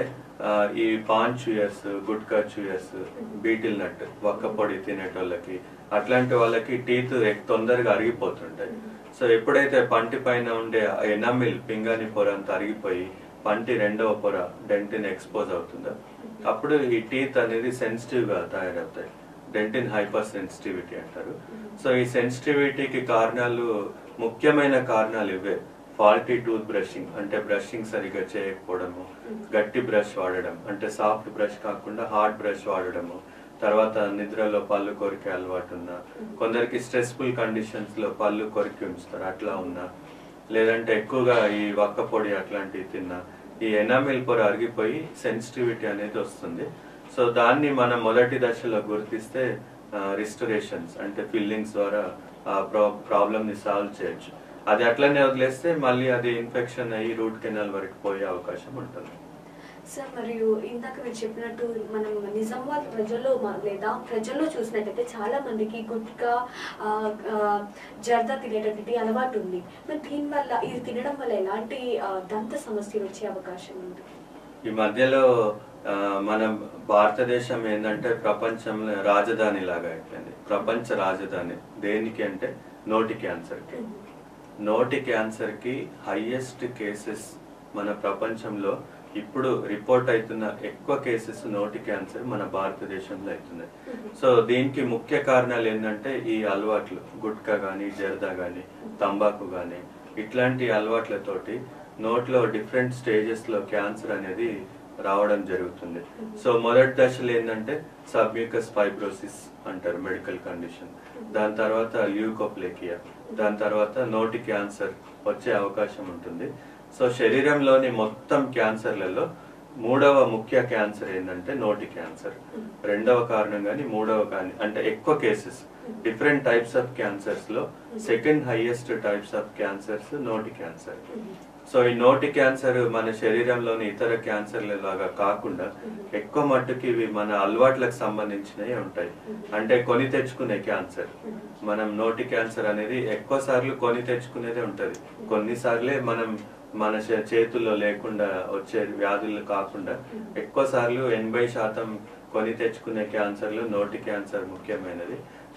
ఈ paan chewers gutka chewers betel nut వక్క పొడి తినేటోళ్ళకి అట్లాంటి వాళ్ళకి టీత్ తొందరగా అరిగిపోతుంటాయి. సో ఎప్పుడైతే పంటి పైన ఉండే ఎనామిల్ పింగాణి పొర అంతా అరిగిపోయి పంటి రెండవ పొర డెంటిన్ ఎక్స్పోజ్ అవుతుందో అప్పుడు ఈ టీత్ అనేది సెన్సిటివ్ గా తయారవుతాయి, డెంటిన్ హైపర్ సెన్సిటివిటీ అంటారు. సో ఈ సెన్సిటివిటీకి కారణాలు ముఖ్యమైన కారణాలు ఇవే, ఫాల్టీ టూత్ బ్రషింగ్ అంటే బ్రషింగ్ సరిగా చేయకపోవడము, గట్టి బ్రష్ వాడడం అంటే సాఫ్ట్ బ్రష్ కాకుండా హార్డ్ బ్రష్ వాడడము, తర్వాత నిద్రలో పళ్ళు కొరికే అలవాటు ఉన్నా, కొందరికి స్ట్రెస్ఫుల్ కండిషన్స్ లో పళ్ళు కొరికి ఉంచుతారు అట్లా ఉన్నా, లేదంటే ఎక్కువగా ఈ వక్క పొడి అట్లాంటివి తిన్నా ఈ ఎనామిల్ పొర అరిగిపోయి సెన్సిటివిటీ అనేది వస్తుంది. సో దాన్ని మనం మొదటి దశలో గుర్తిస్తే రిస్టరేషన్స్ అంటే ఫిల్లింగ్స్ ద్వారా ఆ ప్రాబ్లమ్ ని సాల్వ్ చేయొచ్చు. అది అట్లనే వదిలేస్తే మళ్ళీ అది ఇన్ఫెక్షన్ అయ్యి రూట్ కెనాల్ వరకు పోయే అవకాశం ఉంటుంది. సార్ మరియు ఇందాక మీరు చెప్పినట్టు మనం నిజామాబాద్ ప్రజల్లో లేదా ప్రజల్లో చూసినట్టయితే చాలా మందికి గుట్కా జర్దా తినేటటువంటి అలవాటు ఉంది. మరి దీనివల్ల ఇది తినడం వల్ల ఎలాంటి దంత సమస్యలు వచ్చే అవకాశం ఉంది? ఈ మధ్యలో మనం భారతదేశం ఏంటంటే ప్రపంచంలో రాజధాని లాగా అయిపోయింది. ప్రపంచ రాజధాని దేనికి అంటే నోటి క్యాన్సర్ కి. నోటి క్యాన్సర్ కి హైయెస్ట్ కేసెస్ మన ప్రపంచంలో ఇప్పుడు రిపోర్ట్ అవుతున్న ఎక్కువ కేసెస్ నోటి క్యాన్సర్ మన భారతదేశంలో అవుతున్నాయి. సో దీనికి ముఖ్య కారణాలు ఏంటంటే ఈ అలవాట్లు గుట్కా గానీ జర్దా గానీ తంబాకు గానీ ఇట్లాంటి అలవాట్లతోటి నోట్లో డిఫరెంట్ స్టేజెస్ లో క్యాన్సర్ అనేది రావడం జరుగుతుంది. సో మొదటి దశలో ఏంటంటే సబ్మ్యూకస్ ఫైబ్రోసిస్ అంటారు మెడికల్ కండిషన్, దాని తర్వాత ల్యూకోప్లేకియా, దాని తర్వాత నోటి క్యాన్సర్ వచ్చే అవకాశం ఉంటుంది. సో శరీరంలోని మొత్తం క్యాన్సర్లలో మూడవ ముఖ్య క్యాన్సర్ ఏంటంటే నోటి క్యాన్సర్. రెండవ కారణం కానీ మూడవ కానీ అంటే ఎక్కువ cases different types of cancers లో second highest types of cancers నోటి క్యాన్సర్. సో ఈ నోటి క్యాన్సర్ మన శరీరంలోని ఇతర క్యాన్సర్ల లాగా కాకుండా ఎక్కువ మట్టుకు ఇవి మన అలవాట్లకు సంబంధించినవి ఉంటాయి. అంటే కొని తెచ్చుకునే క్యాన్సర్, మనం నోటి క్యాన్సర్ అనేది ఎక్కువ సార్లు కొని తెచ్చుకునేదే ఉంటది. కొన్నిసార్లే మనం మన చేతుల్లో లేకుండా వచ్చే వ్యాధులు కాకుండా ఎక్కువ సార్లు ఎనభై శాతం కొని తెచ్చుకునే క్యాన్సర్లు నోటి క్యాన్సర్ ముఖ్యమైనది.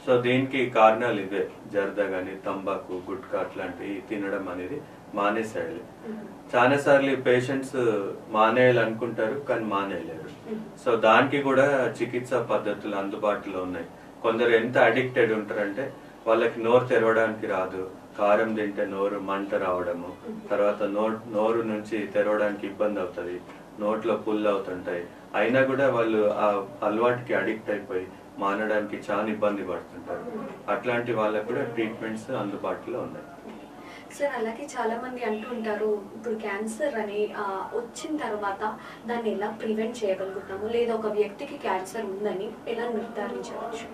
సో దీనికి కారణాలు ఇవే, జర్దా గానీ తంబాకు గుట్కా అట్లాంటివి తినడం అనేది మానేసేయాలి. చాలా సార్లు పేషెంట్స్ మానేయాలనుకుంటారు కానీ మానేయలేరు. సో దానికి కూడా చికిత్సా పద్ధతులు అందుబాటులో ఉన్నాయి. కొందరు ఎంత అడిక్టెడ్ ఉంటారంటే వాళ్ళకి నోరు తెరవడానికి రాదు, కారం తింటే నోరు మంట రావడము, తర్వాత నో నోరు నుంచి తెరవడానికి ఇబ్బంది అవుతుంది, నోట్లో పుల్ అవుతుంటాయి, అయినా కూడా వాళ్ళు ఆ అలవాటుకి అడిక్ట్ అయిపోయి మానడానికి చాలా ఇబ్బంది పడుతుంటారు. అట్లాంటి వాళ్ళకు కూడా ట్రీట్మెంట్స్ అందుబాటులో ఉన్నాయి. సార్ అలాగే చాలా మంది అంటూ ఉంటారు, ఇప్పుడు క్యాన్సర్ అని వచ్చిన తర్వాత దాన్ని ఎలా ప్రివెంట్ చేయగలుగుతాము, లేదా ఒక వ్యక్తికి క్యాన్సర్ ఉందని ఎలా నిర్ధారించవచ్చు?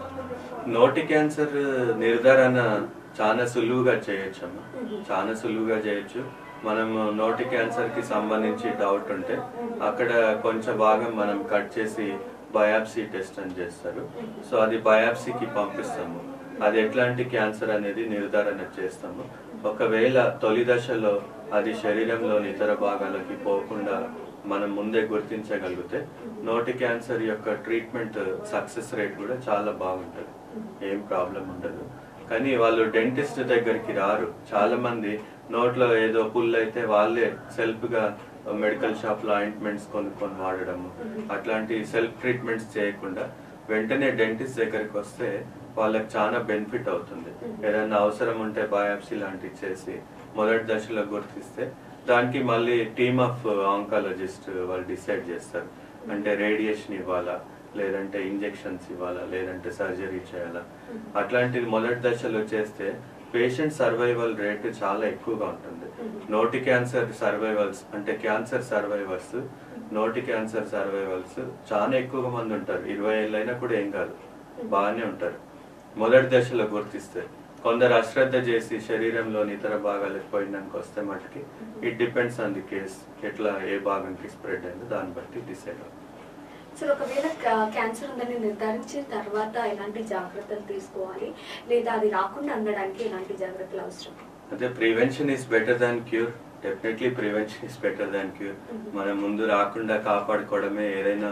నోటి క్యాన్సర్ నిర్ధారణ చాలా సులువుగా చేయొచ్చమ్మా, చాలా సులువుగా చేయొచ్చు. మనం నోటి క్యాన్సర్ కి సంబంధించి డౌట్ ఉంటే అక్కడ కొంచెం భాగం మనం కట్ చేసి బయాప్సీ టెస్ట్ అని చేస్తారు. సో అది బయాప్సీకి పంపిస్తాము. అది ఎట్లాంటి క్యాన్సర్ అనేది నిర్ధారణ చేస్తాము. ఒకవేళ తొలి దశలో అది శరీరంలోని ఇతర భాగాలకి పోకుండా మనం ముందే గుర్తించగలిగితే నోటి క్యాన్సర్ యొక్క ట్రీట్మెంట్ సక్సెస్ రేట్ కూడా చాలా బాగుంటుంది, ఏం ప్రాబ్లం ఉండదు. కానీ వాళ్ళు డెంటిస్ట్ దగ్గరికి రారు. చాలా మంది నోట్లో ఏదో పుల్ అయితే వాళ్ళే సెల్ఫ్ గా మెడికల్ షాప్ లో ఆయింట్మెంట్స్ కొనుక్కొని వాడడము, అట్లాంటి సెల్ఫ్ ట్రీట్మెంట్స్ చేయకుండా వెంటనే డెంటిస్ట్ దగ్గరికి వస్తే వాళ్ళకి చాలా బెనిఫిట్ అవుతుంది. ఏదైనా అవసరం ఉంటే బయాప్సీ లాంటివి చేసి మొదటి దశలో గుర్తిస్తే దానికి మళ్ళీ టీమ్ ఆఫ్ ఆంకాలజిస్ట్ వాళ్ళు డిసైడ్ చేస్తారు. అంటే రేడియేషన్ ఇవ్వాలా, లేదంటే ఇంజెక్షన్స్ ఇవ్వాలా, లేదంటే సర్జరీ చేయాలా. అట్లాంటిది మొదటి దశలో చేస్తే పేషెంట్ సర్వైవల్ రేట్ చాలా ఎక్కువగా ఉంటుంది. నోటి క్యాన్సర్ సర్వైవల్స్ అంటే క్యాన్సర్ సర్వైవర్స్, నోటి క్యాన్సర్ సర్వైవల్స్ చాలా ఎక్కువ మంది ఉంటారు. ఇరవై ఏళ్ళైనా కూడా ఏం కాదు, బాగానే ఉంటారు మొదటి దశలో గుర్తిస్తే. కొందరు అశ్రద్ధ చేసి శరీరంలోని ఇతర భాగాలకు పోయినానికి వస్తే మటుకి it depends on the case, ఎట్లా ఏ భాగంకి స్ప్రెడ్ అయిందో దాన్ని బట్టి డిసైడ్ అవుతుంది. సార్ ఒకవేళ క్యాన్సర్ ఉందని నిర్ధారించిన తర్వాత ఎలాంటి జాగ్రత్తలు తీసుకోవాలి, లేదా అది రాకుండా ఉండడానికి ఎలాంటి జాగ్రత్తలు అవసరం? అదే prevention is better than cure. Definitely prevention is better than cure. మనం ముందు రాకుండా కాపాడుకోవడమే ఏదైనా,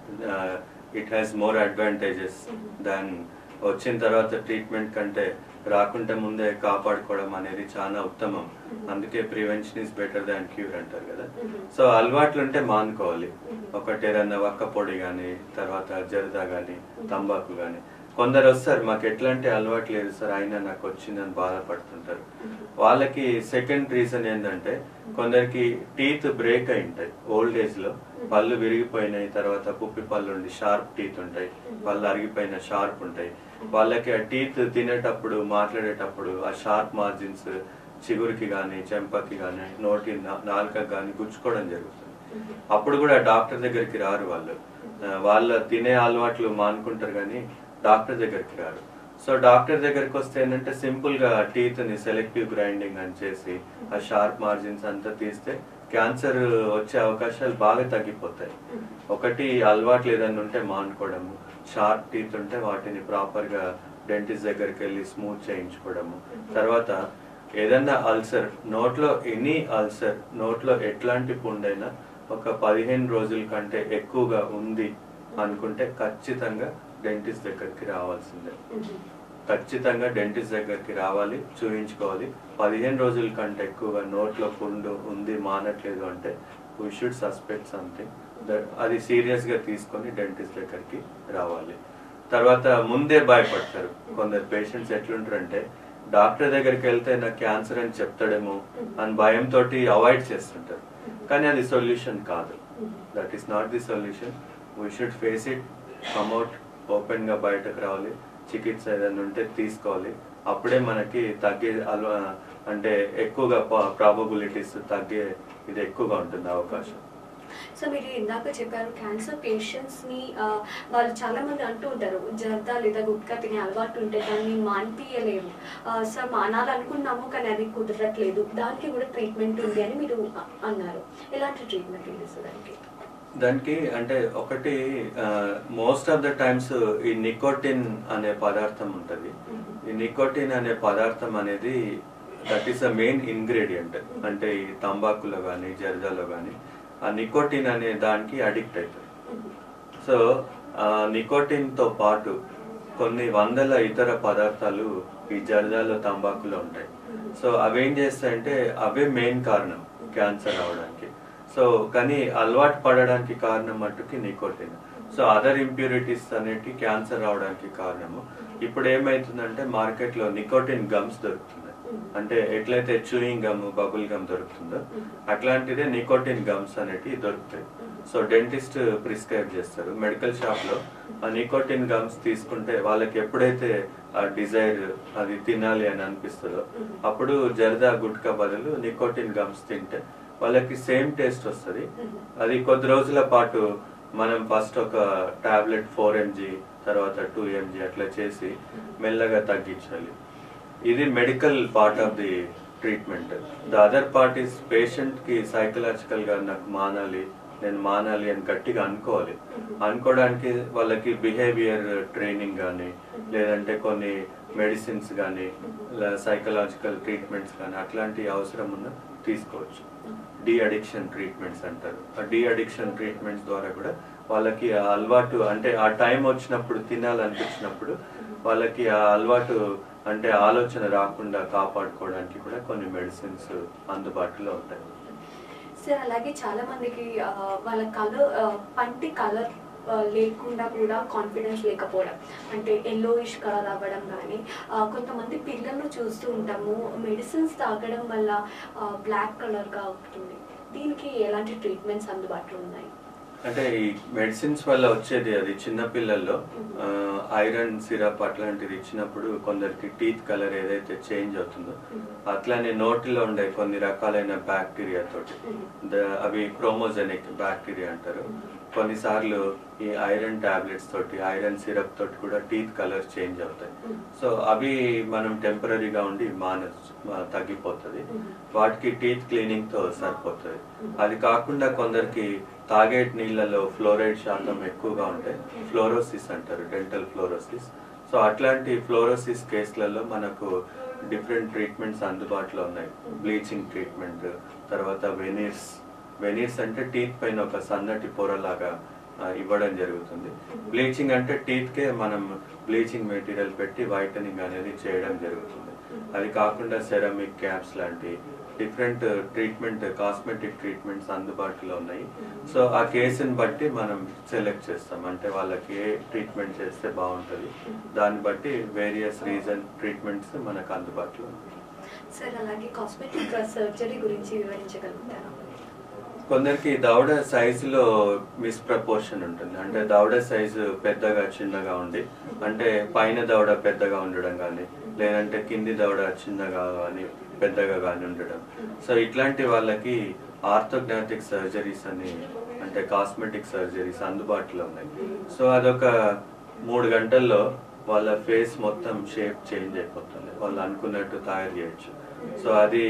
it has more advantages than వచ్చిన తర్వాత ట్రీట్మెంట్ కంటే రాకుండా ముందే కాపాడుకోవడం అనేది చాలా ఉత్తమం. అందుకే prevention is better than cure అంటారు కదా. సో అలవాట్లు ఉంటే మానుకోవాలి. ఒకటి ఏదన్నా వక్క పొడి గాని, తర్వాత జర్దా గాని, తంబాకు గాని. కొందరు వస్తారు, మాకు ఎట్లాంటి అలవాటు లేదు సార్ అయినా నాకు వచ్చిందని బాధపడుతుంటారు. వాళ్ళకి సెకండ్ రీజన్ ఏంటంటే కొందరికి టీత్ బ్రేక్ అయి ఉంటాయి. ఓల్డ్ ఏజ్ లో పళ్ళు విరిగిపోయినాయి, తర్వాత పుప్పి పళ్ళు ఉండి షార్ప్ టీత్ ఉంటాయి, పళ్ళు అరిగిపోయిన షార్ప్ ఉంటాయి. వాళ్ళకి ఆ టీత్ తినేటప్పుడు మాట్లాడేటప్పుడు ఆ షార్ప్ మార్జిన్స్ చిగురికి గాని, చెంపకి గాని, నోటి నాలుకకి గాని గుచ్చుకోవడం జరుగుతుంది. అప్పుడు కూడా డాక్టర్ దగ్గరికి రారు వాళ్ళు. వాళ్ళ తినే అలవాట్లు మానుకుంటారు కానీ డాక్టర్ దగ్గరికి రారు. సో డాక్టర్ దగ్గరికి వస్తే ఏంటంటే సింపుల్ గా టీత్ ని సెలెక్టివ్ గ్రైండింగ్ అని చేసి ఆ షార్ప్ మార్జిన్స్ అంతా తీస్తే క్యాన్సర్ వచ్చే అవకాశాలు బాగా తగ్గిపోతాయి. ఒకటి అలవాట్లు ఏదైనా ఉంటే మానుకోవడము, షార్ప్ టీత్ ఉంటే వాటిని ప్రాపర్ గా డెంటిస్ట్ దగ్గరికి వెళ్ళి స్మూత్ చేయించుకోవడము. తర్వాత ఏదన్నా అల్సర్, నోట్లో ఎనీ అల్సర్, నోట్లో ఎట్లాంటి పుండైనా ఒక పదిహేను రోజుల కంటే ఎక్కువగా ఉంది అనుకుంటే ఖచ్చితంగా డెంటిస్ట్ దగ్గరికి రావాల్సిందే. ఖచ్చితంగా డెంటిస్ట్ దగ్గరికి రావాలి, చూయించుకోవాలి. పదిహేను రోజుల కంటే ఎక్కువగా నోట్లో పుండు ఉంది మానట్లేదు అంటే వీ షుడ్ సస్పెక్ట్ సంథింగ్. అది సీరియస్ గా తీసుకొని డెంటిస్ట్ దగ్గరికి రావాలి. తర్వాత ముందే భయపడతారు కొందరు పేషెంట్స్. ఎట్లుంటారంటే డాక్టర్ దగ్గరికి వెళ్తే నాకు క్యాన్సర్ అని చెప్తాడేమో అని భయంతో అవాయిడ్ చేస్తుంటారు. కానీ అది సొల్యూషన్ కాదు. That is not the solution. We should face it, combat, open గా బయటకు రావాలి, చికిత్స ఏదైనా ఉంటే తీసుకోవాలి. అప్పుడే మనకి తగ్గే అలవా అంటే ఎక్కువగా ప్రాబబిలిటీస్ తగ్గే ఇది ఎక్కువగా ఉంటుంది అవకాశం. సో మీరు ఇందాక చెప్పారు క్యాన్సర్ పేషెంట్స్ ని వాళ్ళు చాలా మంది అంటూ ఉంటారు జర్దా లేదా గుట్కా తినే అలవాటు ఉంటే దాన్ని మాన్పియలేము సార్, మానాలనుకున్నాము కానీ అది కుదరట్లేదు, దానికి కూడా ట్రీట్మెంట్ ఉంది అని మీరు అన్నారు. ఎలాంటి ట్రీట్మెంట్ ఉంది సార్ దానికి? దానికి అంటే ఒకటి మోస్ట్ ఆఫ్ ద టైమ్స్ ఈ నికోటిన్ అనే పదార్థం ఉంటది. ఈ నికోటిన్ అనే పదార్థం అనేది that is a main ingredient. అంటే ఈ తంబాకులో గానీ జర్దాలో గానీ ఆ నికోటిన్ అనే దానికి అడిక్ట్ అవుతుంది. సో ఆ నికోటిన్ తో పాటు కొన్ని వందల ఇతర పదార్థాలు ఈ జర్దాలో తంబాకులో ఉంటాయి. సో అవేం చేస్తాయంటే అవే మెయిన్ కారణం క్యాన్సర్ రావడానికి. సో కానీ అలవాటు పడడానికి కారణం మట్టుకి నికోటిన్. సో అదర్ ఇంప్యూరిటీస్ అనేటి క్యాన్సర్ రావడానికి కారణము. ఇప్పుడు ఏమైతుందంటే మార్కెట్ లో నికోటిన్ గమ్స్ దొరుకుతుంది. అంటే ఎట్లయితే చూయింగ్ గమ్, బబుల్ గమ్ దొరుకుతుందో అట్లాంటిదే నికోటిన్ గమ్స్ అనేటివి దొరుకుతాయి. సో డెంటిస్ట్ ప్రిస్క్రైబ్ చేస్తారు. మెడికల్ షాప్ లో ఆ నికోటిన్ గమ్స్ తీసుకుంటే వాళ్ళకి ఎప్పుడైతే ఆ డిజైర్ అది తినాలి అని అనిపిస్తుందో అప్పుడు జర్దా గుట్కా బదులు నికోటిన్ గమ్స్ తింటే వాళ్ళకి సేమ్ టేస్ట్ వస్తుంది. అది కొద్ది రోజుల పాటు మనం ఫస్ట్ ఒక టాబ్లెట్ ఫోర్ ఎంజీ తర్వాత టూ ఎంజీ అట్లా చేసి మెల్లగా తగ్గించాలి. ఇది medical part of the treatment. The other part is patient కి సైకలాజికల్ గా నాకు మానాలి, నేను మానాలి అని గట్టిగా అనుకోవాలి. అనుకోవడానికి వాళ్ళకి బిహేవియర్ ట్రైనింగ్ కానీ లేదంటే కొన్ని మెడిసిన్స్ కానీ సైకలాజికల్ ట్రీట్మెంట్స్ కానీ అట్లాంటి అవసరం ఉన్న తీసుకోవచ్చు. డి అడిక్షన్ ట్రీట్మెంట్స్ అంటారు. ఆ డి అడిక్షన్ ట్రీట్మెంట్స్ ద్వారా కూడా వాళ్ళకి ఆ అలవాటు అంటే ఆ టైం వచ్చినప్పుడు తినాలనిపించినప్పుడు వాళ్ళకి ఆ అలవాటు అంటే ఆలోచన రాకుండా కాపాడుకోవడానికి కూడా కొన్ని మెడిసిన్స్ అందుబాటులో ఉంటాయి. సార్ అలాగే చాలా మందికి వాళ్ళ కలర్ పంటి కలర్ లేకుండా కూడా కాన్ఫిడెన్స్ లేకపోవడం అంటే ఎల్లోయిష్ కలర్ అవ్వడం కానీ కొంతమంది పిల్లలను చూస్తూ ఉంటాము మెడిసిన్స్ తాగడం వల్ల బ్లాక్ కలర్గా అవుతుంది. దీనికి ఎలాంటి ట్రీట్మెంట్స్ అందుబాటులో ఉన్నాయి? అంటే ఈ మెడిసిన్స్ వల్ల వచ్చేది అది చిన్న పిల్లల్లో ఐరన్ సిరప్ అట్లాంటిది ఇచ్చినప్పుడు కొందరికి టీత్ కలర్ ఏదైతే చేంజ్ అవుతుందో అట్లానే నోటిలో ఉండే కొన్ని రకాలైన బ్యాక్టీరియా తోటి అవి క్రోమోజెనిక్ బ్యాక్టీరియా అంటారు. కొన్నిసార్లు ఈ ఐరన్ టాబ్లెట్స్ తోటి ఐరన్ సిరప్ తోటి కూడా టీత్ కలర్ చేంజ్ అవుతాయి. సో అవి మనం టెంపరీగా ఉండి మాన తగ్గిపోతుంది. వాటికి టీత్ క్లీనింగ్ తో సరిపోతుంది. అది కాకుండా కొందరికి తాగే నీళ్లలో ఫ్లోరైడ్ శాతం ఎక్కువగా ఉంటాయి. ఫ్లోరోసిస్ అంటారు, డెంటల్ ఫ్లోరోసిస్. సో అట్లాంటి ఫ్లోరోసిస్ కేసులలో మనకు డిఫరెంట్ ట్రీట్మెంట్స్ అందుబాటులో ఉన్నాయి. బ్లీచింగ్ ట్రీట్మెంట్, తర్వాత వెనీర్స్. వెనీర్స్ అంటే టీత్ పైన ఒక సన్నటి పొరలాగా ఇవ్వడం జరుగుతుంది. బ్లీచింగ్ అంటే టీత్ కే మనం బ్లీచింగ్ మెటీరియల్ పెట్టి వైటనింగ్ అనేది చేయడం జరుగుతుంది. అది కాకుండా సెరామిక్ క్యాప్స్ లాంటి డిఫరెంట్ ట్రీట్మెంట్ కాస్మెటిక్ ట్రీట్మెంట్స్ అందుబాటులో ఉన్నాయి. సో ఆ కేసుని బట్టి మనం సెలెక్ట్ చేస్తాం. అంటే వాళ్ళకి ఏ ట్రీట్మెంట్ చేస్తే బాగుంటుంది దాన్ని బట్టి వేరియస్ రీజన్ ట్రీట్మెంట్స్ మనకు అందుబాటులో ఉన్నాయి. సార్ అలాగే కాస్మెటిక్ సర్జరీ గురించి వివరించగలుగుతారా? కొందరికి దవడ సైజులో మిస్ప్రపోర్షన్ ఉంటుంది. అంటే దవడ సైజు పెద్దగా చిన్నగా ఉండి అంటే పైన దవడ పెద్దగా ఉండడం కానీ లేదంటే కింది దవడ చిన్నగా కానీ పెద్దగా కానీ ఉండడం. సో ఇట్లాంటి వాళ్ళకి ఆర్థోగ్నాటిక్ సర్జరీస్ అని అంటే కాస్మెటిక్ సర్జరీస్ అందుబాటులో ఉన్నాయి. సో అదొక మూడు గంటల్లో వాళ్ళ ఫేస్ మొత్తం షేప్ చేంజ్ అయిపోతుంది. వాళ్ళు అనుకున్నట్టు తయారు చేయొచ్చు. సో అది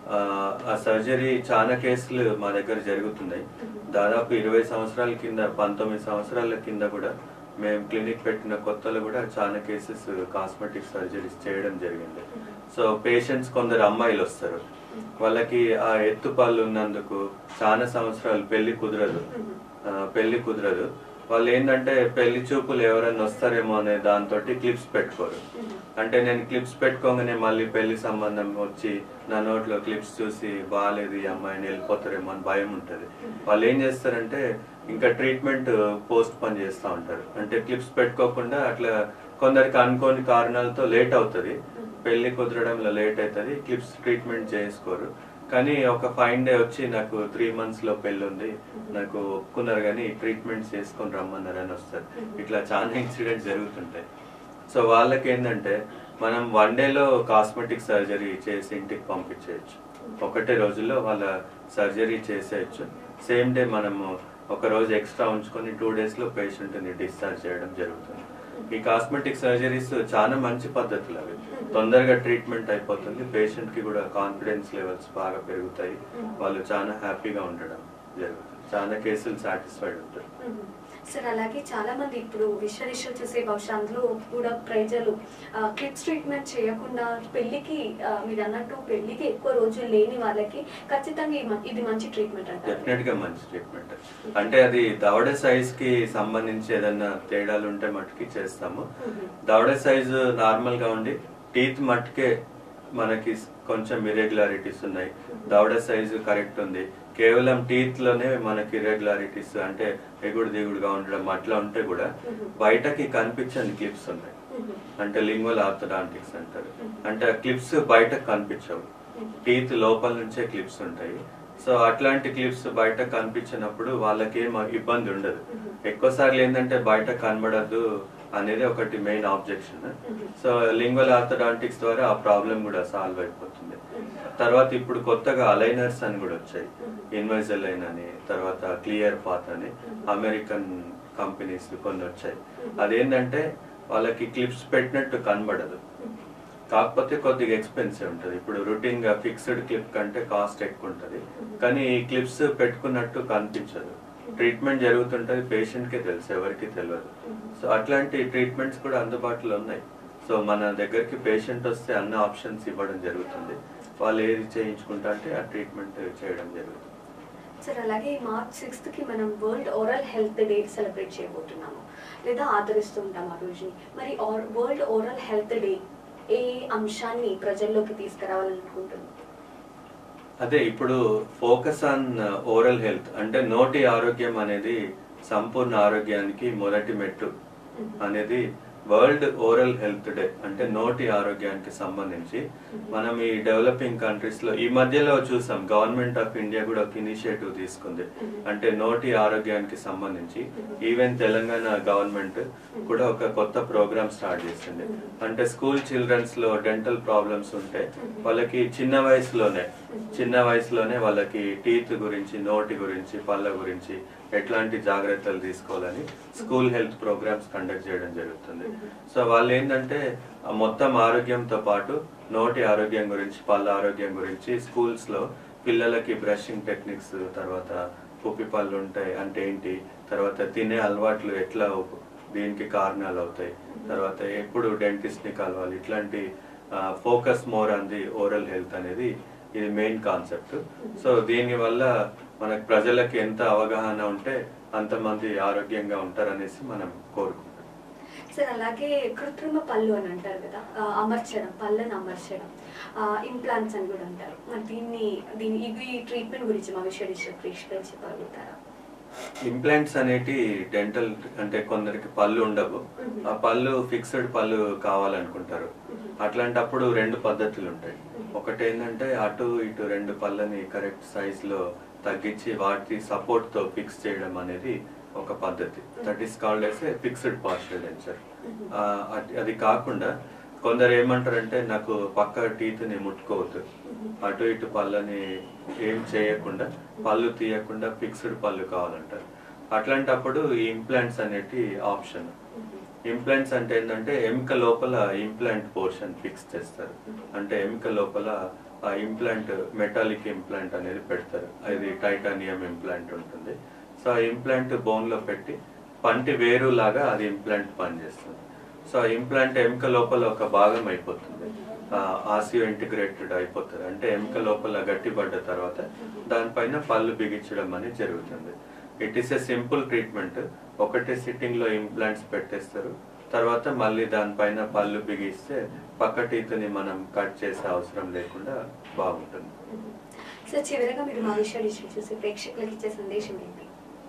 ఆ సర్జరీ చాలా కేసులు మా దగ్గర జరుగుతున్నాయి. దాదాపు ఇరవై సంవత్సరాల కింద పంతొమ్మిది సంవత్సరాల కింద కూడా మేము క్లినిక్ పెట్టిన కొత్తలో కూడా చాలా కేసెస్ కాస్మెటిక్ సర్జరీస్ చేయడం జరిగింది. సో పేషెంట్స్ కొందరు అమ్మాయిలు వస్తారు, వాళ్ళకి ఆ ఎత్తు పళ్ళు ఉన్నందుకు చాలా సంవత్సరాలు పెళ్లి కుదరదు పెళ్లి కుదరదు వాళ్ళు ఏంటంటే పెళ్లి చూపులు ఎవరైనా వస్తారేమో అనే దాంతో క్లిప్స్ పెట్టుకోరు. అంటే నేను క్లిప్స్ పెట్టుకోగానే మళ్ళీ పెళ్లి సంబంధం వచ్చి నా నోట్లో క్లిప్స్ చూసి బాగాలేదు ఈ అమ్మాయిని వెళ్ళిపోతారేమో అని భయం ఉంటుంది. వాళ్ళు ఏం చేస్తారంటే ఇంకా ట్రీట్మెంట్ పోస్ట్ పోన్ చేస్తూ ఉంటారు. అంటే క్లిప్స్ పెట్టుకోకుండా అట్లా కొందరికి అనుకోని కారణాలతో లేట్ అవుతుంది, పెళ్లి కుదరడంలో లేట్ అవుతుంది, క్లిప్స్ ట్రీట్మెంట్ చేసుకోరు. కానీ ఒక ఫైన్ డే వచ్చి నాకు త్రీ మంత్స్ లో పెళ్లి ఉంది, నాకు ఒప్పుకున్నారు కానీ ట్రీట్మెంట్ చేసుకొని రమ్మన్నారు అని వస్తారు. ఇట్లా చాలా ఇన్సిడెంట్స్ జరుగుతుంటాయి. సో వాళ్ళకి ఏంటంటే మనం వన్ డేలో కాస్మెటిక్ సర్జరీ చేసి ఇంటికి పంపించేయచ్చు. ఒకటే రోజుల్లో వాళ్ళ సర్జరీ చేసేయచ్చు. సేమ్ డే మనము ఒక రోజు ఎక్స్ట్రా ఉంచుకొని టూ డేస్ లో పేషెంట్ ని డిశ్చార్జ్ చేయడం జరుగుతుంది. ఈ కాస్మెటిక్ సర్జరీస్ చాలా మంచి పద్ధతులు. అవి తొందరగా ట్రీట్మెంట్ అయిపోతుంది, పేషెంట్ కి కూడా కాన్ఫిడెన్స్ లెవెల్స్ బాగా పెరుగుతాయి, వాళ్ళు చాలా హ్యాపీగా ఉండడం. జరుగుతుంది. చాలా కేసులు సాటిస్ఫైడ్ ఉంటారు. సార్ అలాగే చాలా మంది ఇప్పుడు విశ్వరీషలు చూసే బహుశా అందులో కూడా ప్రజలు క్లిప్స్ ట్రీట్మెంట్ చేయకుండా పెళ్లికి మీరు అన్నట్టు పెళ్లికి ఎక్కువ రోజులు లేని వాళ్ళకి ఖచ్చితంగా ఇది మంచి ట్రీట్మెంట్ అంటారు. డెఫినెట్ గా మంచి ట్రీట్మెంట్. అంటే అది దవడ సైజ్ కి సంబంధించి ఏదైనా తేడాలు ఉంటే మట్టుకి చేస్తాము. దవడ సైజు నార్మల్ గా ఉండి టీత్ మట్టుకే మనకి కొంచెం ఇర్రెగ్యులారిటీస్ ఉన్నాయి, దవడ సైజు కరెక్ట్ ఉంది, కేవలం టీత్ లోనే మనకి ఇర్రెగ్యులారిటీస్ అంటే ఎగుడు దిగుడుగా ఉండడం అట్లా ఉంటే కూడా బయటకి కనిపించని క్లిప్స్ ఉన్నాయి. అంటే లింగ్వల్ ఆర్థోడాంటిక్స్ అంటారు. అంటే ఆ క్లిప్స్ బయటకు కనిపించవు, టీత్ లోపల నుంచే క్లిప్స్ ఉంటాయి. సో అట్లాంటి క్లిప్స్ బయట కనిపించినప్పుడు వాళ్ళకి ఏం ఇబ్బంది ఉండదు. ఎక్కువ సార్లు ఏంటంటే బయట కనబడద్దు అనేది ఒకటి main objection. So lingual orthodontics ద్వారా ఆ ప్రాబ్లం కూడా సాల్వ్ అయిపోతుంది. తర్వాత ఇప్పుడు కొత్తగా అలైనర్స్ అని కూడా వచ్చాయి, ఇన్వైజలైన్ అని, తర్వాత క్లియర్ పాత్ అని అమెరికన్ కంపెనీస్ కొన్ని వచ్చాయి. అదేంటంటే వాళ్ళకి క్లిప్స్ పెట్టినట్టు కనబడదు, కాకపోతే కొద్దిగా ఎక్స్పెన్సివ్ ఉంటుంది. ఇప్పుడు రొటీన్ గా ఫిక్స్డ్ క్లిప్ కంటే కాస్ట్ ఎక్కువ ఉంటుంది, కానీ ఈ క్లిప్స్ పెట్టుకున్నట్టు కనిపించదు. ట్రీట్మెంట్ జరుగుతుంటది, పేషెంట్ కి తెలుసు, ఎవరికి తెలియదు. సో అట్లాంటి ట్రీట్మెంట్స్ కూడా అందుబాటులో ఉన్నాయి. సో మన దగ్గరికి పేషెంట్ వస్తే అన్ని ఆప్షన్స్ ఇవ్వడం జరుగుతుంది. వాళ్ళు ఏది చేయించుకుంటా అంటే ఆ ట్రీట్మెంట్ చేయడం జరుగుతుంది. సార్ అలాగే మార్చ్ సిక్స్త్ కి మనం World Oral Health Day celebrate చేయబోతున్నాము లేదా ఆదరిస్తూ ఉంటాం ఆ రోజుని. మరి వరల్డ్ ఓరల్ హెల్త్ డే ఏ అంశాన్ని ప్రజల్లోకి తీసుకురావాలనుకుంటుంది? అదే ఇప్పుడు ఫోకస్ ఆన్ ఓరల్ హెల్త్ అంటే నోటి ఆరోగ్యం అనేది సంపూర్ణ ఆరోగ్యానికి మొదటి మెట్టు అనేది వరల్డ్ ఓరల్ హెల్త్ డే. అంటే నోటి ఆరోగ్యానికి సంబంధించి మనం ఈ డెవలపింగ్ కంట్రీస్ లో ఈ మధ్యలో చూసాం, గవర్నమెంట్ ఆఫ్ ఇండియా కూడా ఒక ఇనిషియేటివ్ తీసుకుంది. అంటే నోటి ఆరోగ్యానికి సంబంధించి ఈవెన్ తెలంగాణ గవర్నమెంట్ కూడా ఒక కొత్త ప్రోగ్రామ్ స్టార్ట్ చేసింది. అంటే స్కూల్ చిల్డ్రన్స్ లో డెంటల్ ప్రాబ్లమ్స్ ఉంటే వాళ్ళకి చిన్న వయసులోనే చిన్న వయసులోనే వాళ్ళకి టీత్ గురించి, నోటి గురించి, పళ్ళ గురించి ఎట్లాంటి జాగ్రత్తలు తీసుకోవాలని స్కూల్ హెల్త్ ప్రోగ్రామ్స్ కండక్ట్ చేయడం జరుగుతుంది. సో వాళ్ళు ఏంటంటే మొత్తం ఆరోగ్యంతో పాటు నోటి ఆరోగ్యం గురించి, పళ్ళ ఆరోగ్యం గురించి స్కూల్స్ లో పిల్లలకి బ్రషింగ్ టెక్నిక్స్, తర్వాత పుప్పి పళ్ళు ఉంటాయి అంటే ఏంటి, తర్వాత తినే అలవాట్లు ఎట్లా దీనికి కారణాలు అవుతాయి, తర్వాత ఎప్పుడు డెంటిస్ట్ ని కలవాలి, ఇట్లాంటి focus more on the oral health అనేది ఇది మెయిన్ కాన్సెప్ట్. సో దీని వల్ల మనకు ప్రజలకి ఎంత అవగాహన ఉంటే అంతమంది ఆరోగ్యంగా ఉంటారనేసి మనం కోరుకుంటాం. సార్ అలాగే కృత్రిమ పళ్ళు అని అంటారు కదా, అమర్చడం, పళ్ళను అమర్చడం, ఇంప్లాంట్స్ అని కూడా అంటారు. మరి దీన్ని దీని ఇవి ట్రీట్మెంట్ గురించి మా విశ్వరీష ప్రేక్షకులు చెప్పగలుగుతారా? ఇంప్లాంట్స్ అనేటి డెంటల్ అంటే కొందరికి పళ్ళు ఉండవు, ఆ పళ్ళు ఫిక్స్డ్ పళ్ళు కావాలనుకుంటారు. అట్లాంటప్పుడు రెండు పద్ధతులు ఉంటాయి. ఒకటి ఏంటంటే అటు ఇటు రెండు పళ్ళని కరెక్ట్ సైజ్ లో తగ్గించి వాటి సపోర్ట్ తో ఫిక్స్ చేయడం అనేది ఒక పద్ధతి. That is called as a fixed partial denture. అది కాకుండా కొందరు ఏమంటారంటే నాకు పక్క టీత్ ని ముట్టుకోవద్దు, అటు ఇటు పళ్ళని ఏం చేయకుండా, పళ్ళు తీయకుండా ఫిక్స్డ్ పళ్ళు కావాలంటారు. అట్లాంటప్పుడు ఈ ఇంప్లాంట్స్ అనేటి ఆప్షన్. ఇంప్లాంట్స్ అంటే ఏంటంటే ఎముక లోపల ఇంప్లాంట్ పోర్షన్ ఫిక్స్ చేస్తారు. అంటే ఎముక లోపల ఆ ఇంప్లాంట్ మెటాలిక్ ఇంప్లాంట్ అనేది పెడతారు, అది టైటానియం ఇంప్లాంట్ ఉంటుంది. సో ఆ ఇంప్లాంట్ బోన్ లో పెట్టి పంటి వేరు లాగా అది ఇంప్లాంట్ పనిచేస్తుంది. సో ఆ ఇంప్లాంట్ ఎముక లోపల ఒక భాగం అయిపోతుంది, ఆసియో ఇంటిగ్రేటెడ్ అయిపోతుంది. అంటే ఎముక లోపల గట్టిపడ్డ తర్వాత దానిపైన పళ్ళు బిగించడం అనేది జరుగుతుంది. It is a simple treatment. ఒకటే సిట్టింగ్ లో ఇంప్లాంట్స్ పెట్టేస్తారు, తర్వాత మళ్ళీ దానిపైన పళ్ళు బిగిస్తే పక్క టీత్ ని మనం కట్ చేసే అవసరం లేకుండా బాగుంటుంది. సార్ చివరగా మీరు మా విశ్వరీష చూసి ప్రేక్షకులకు ఇచ్చే సందేశం ఏంటి?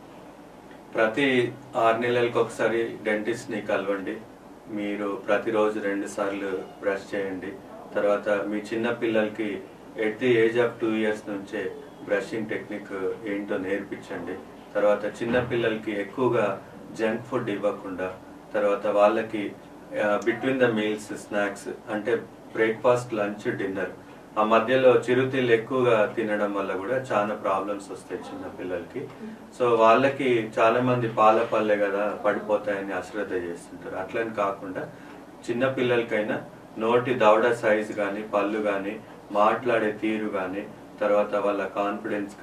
ప్రతి ఆరు నెలలకు ఒకసారి డెంటిస్ట్ ని కలవండి. మీరు ప్రతిరోజు రెండు సార్లు బ్రష్ చేయండి. తర్వాత మీ చిన్న పిల్లలకి at the age of two years నుంచే బ్రషింగ్ టెక్నిక్ ఏంటో నేర్పించండి. తర్వాత చిన్న పిల్లలకి ఎక్కువగా జంక్ ఫుడ్ ఇవ్వకుండా, తర్వాత వాళ్ళకి బిట్వీన్ ద మీల్స్ స్నాక్స్ అంటే బ్రేక్ఫాస్ట్, లంచ్, డిన్నర్ ఆ మధ్యలో చిరుతిళ్ళు ఎక్కువగా తినడం వల్ల కూడా చాలా ప్రాబ్లమ్స్ వస్తాయి చిన్న పిల్లలకి. సో వాళ్ళకి చాలా మంది పాల పళ్ళే కదా పడిపోతాయని అశ్రద్ధ చేస్తుంటారు. అట్లని కాకుండా చిన్న పిల్లలకైనా నోటి దవడ సైజ్ కానీ, పళ్ళు కానీ, మాట్లాడే తీరు కానీ, తర్వాత వాళ్ళ కాన్ఫిడెన్స్ కానీ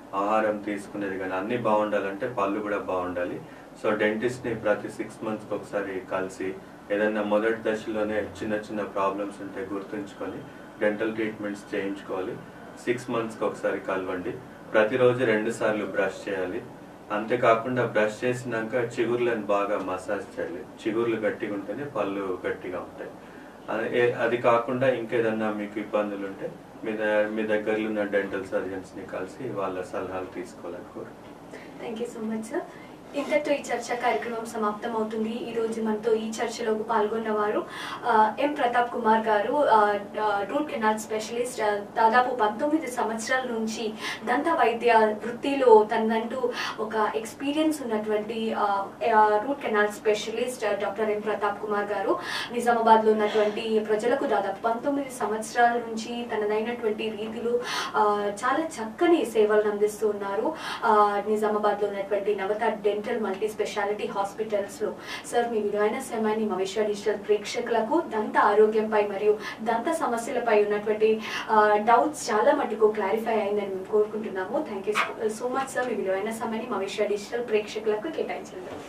ఆహారం తీసుకునేది కానీ అన్నీ బాగుండాలంటే పళ్ళు కూడా బాగుండాలి. సో డెంటిస్ట్ని ప్రతి సిక్స్ మంత్స్కి ఒకసారి కలిసి ఏదైనా మొదటి దశలోనే చిన్న చిన్న ప్రాబ్లమ్స్ ఉంటే గుర్తుంచుకొని డెంటల్ ట్రీట్మెంట్స్ చేయించుకోవాలి. సిక్స్ మంత్స్కి ఒకసారి కలవండి. ప్రతిరోజు రెండు సార్లు బ్రష్ చేయాలి. అంతేకాకుండా బ్రష్ చేసినాక చిగుర్లను బాగా మసాజ్ చేయాలి. చిగుర్లు గట్టిగా ఉంటేనే పళ్ళు గట్టిగా ఉంటాయి. అది కాకుండా ఇంకేదన్నా మీకు ఇబ్బందులు ఉంటే మీ మీ దగ్గరలో ఉన్న డెంటల్ సర్జన్స్ని కలిసి వాళ్ళ సలహాలు తీసుకోవాలని కోరు. Thank you so much sir. ఇంతటితో ఈ చర్చ కార్యక్రమం సమాప్తం అవుతుంది. ఈ రోజు మనతో ఈ చర్చలో పాల్గొన్న వారు ఎం ప్రతాప్ కుమార్ గారు, రూట్ కెనాల్ స్పెషలిస్ట్. దాదాపు పంతొమ్మిది సంవత్సరాల నుంచి దంత వైద్య వృత్తిలో తనంటూ ఒక ఎక్స్పీరియన్స్ ఉన్నటువంటి root canal specialist doctor M Pratap Kumar గారు నిజామాబాద్లో ఉన్నటువంటి ప్రజలకు దాదాపు పంతొమ్మిది సంవత్సరాల నుంచి తనదైనటువంటి రీతిలో చాలా చక్కని సేవలను అందిస్తూ ఉన్నారు. నిజామాబాద్లో ఉన్నటువంటి Navata dental multi speciality hospitals లో. సార్, మీ విలువైన సమయాన్ని మా విశ్వ డిజిటల్ ప్రేక్షకులకు దంత ఆరోగ్యంపై మరియు దంత సమస్యలపై ఉన్నటువంటి డౌట్స్ చాలా మటుకు క్లారిఫై అయిందని మేము కోరుకుంటున్నాము. Thank you so much sir. మీ విలువైన సమయాన్ని మా విశ్వ డిజిటల్ ప్రేక్షకులకు కేటాయించండి.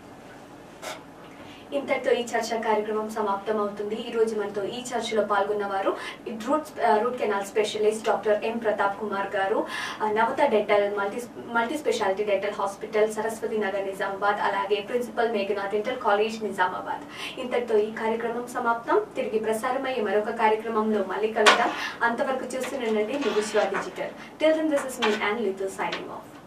ఇంతటితో ఈ చర్చ కార్యక్రమం సమాప్తం అవుతుంది. ఈ రోజు మనతో ఈ చర్చలో పాల్గొన్న వారు root root canal specialist doctor M Pratap Kumar గారు, Navata dental multi multi speciality dental hospital, Saraswati Nagar, Nizamabad, అలాగే ప్రిన్సిపల్ మేఘనా డెంటల్ కాలేజ్, నిజామాబాద్. ఇంతటితో ఈ కార్యక్రమం సమాప్తం. తిరిగి ప్రసారమయ్యే మరొక కార్యక్రమంలో మళ్ళీ కలుద్దాం. అంతవరకు చూస్తూనే ఉండండి మీ Vishwa Digital. Till then this is me and little signing of.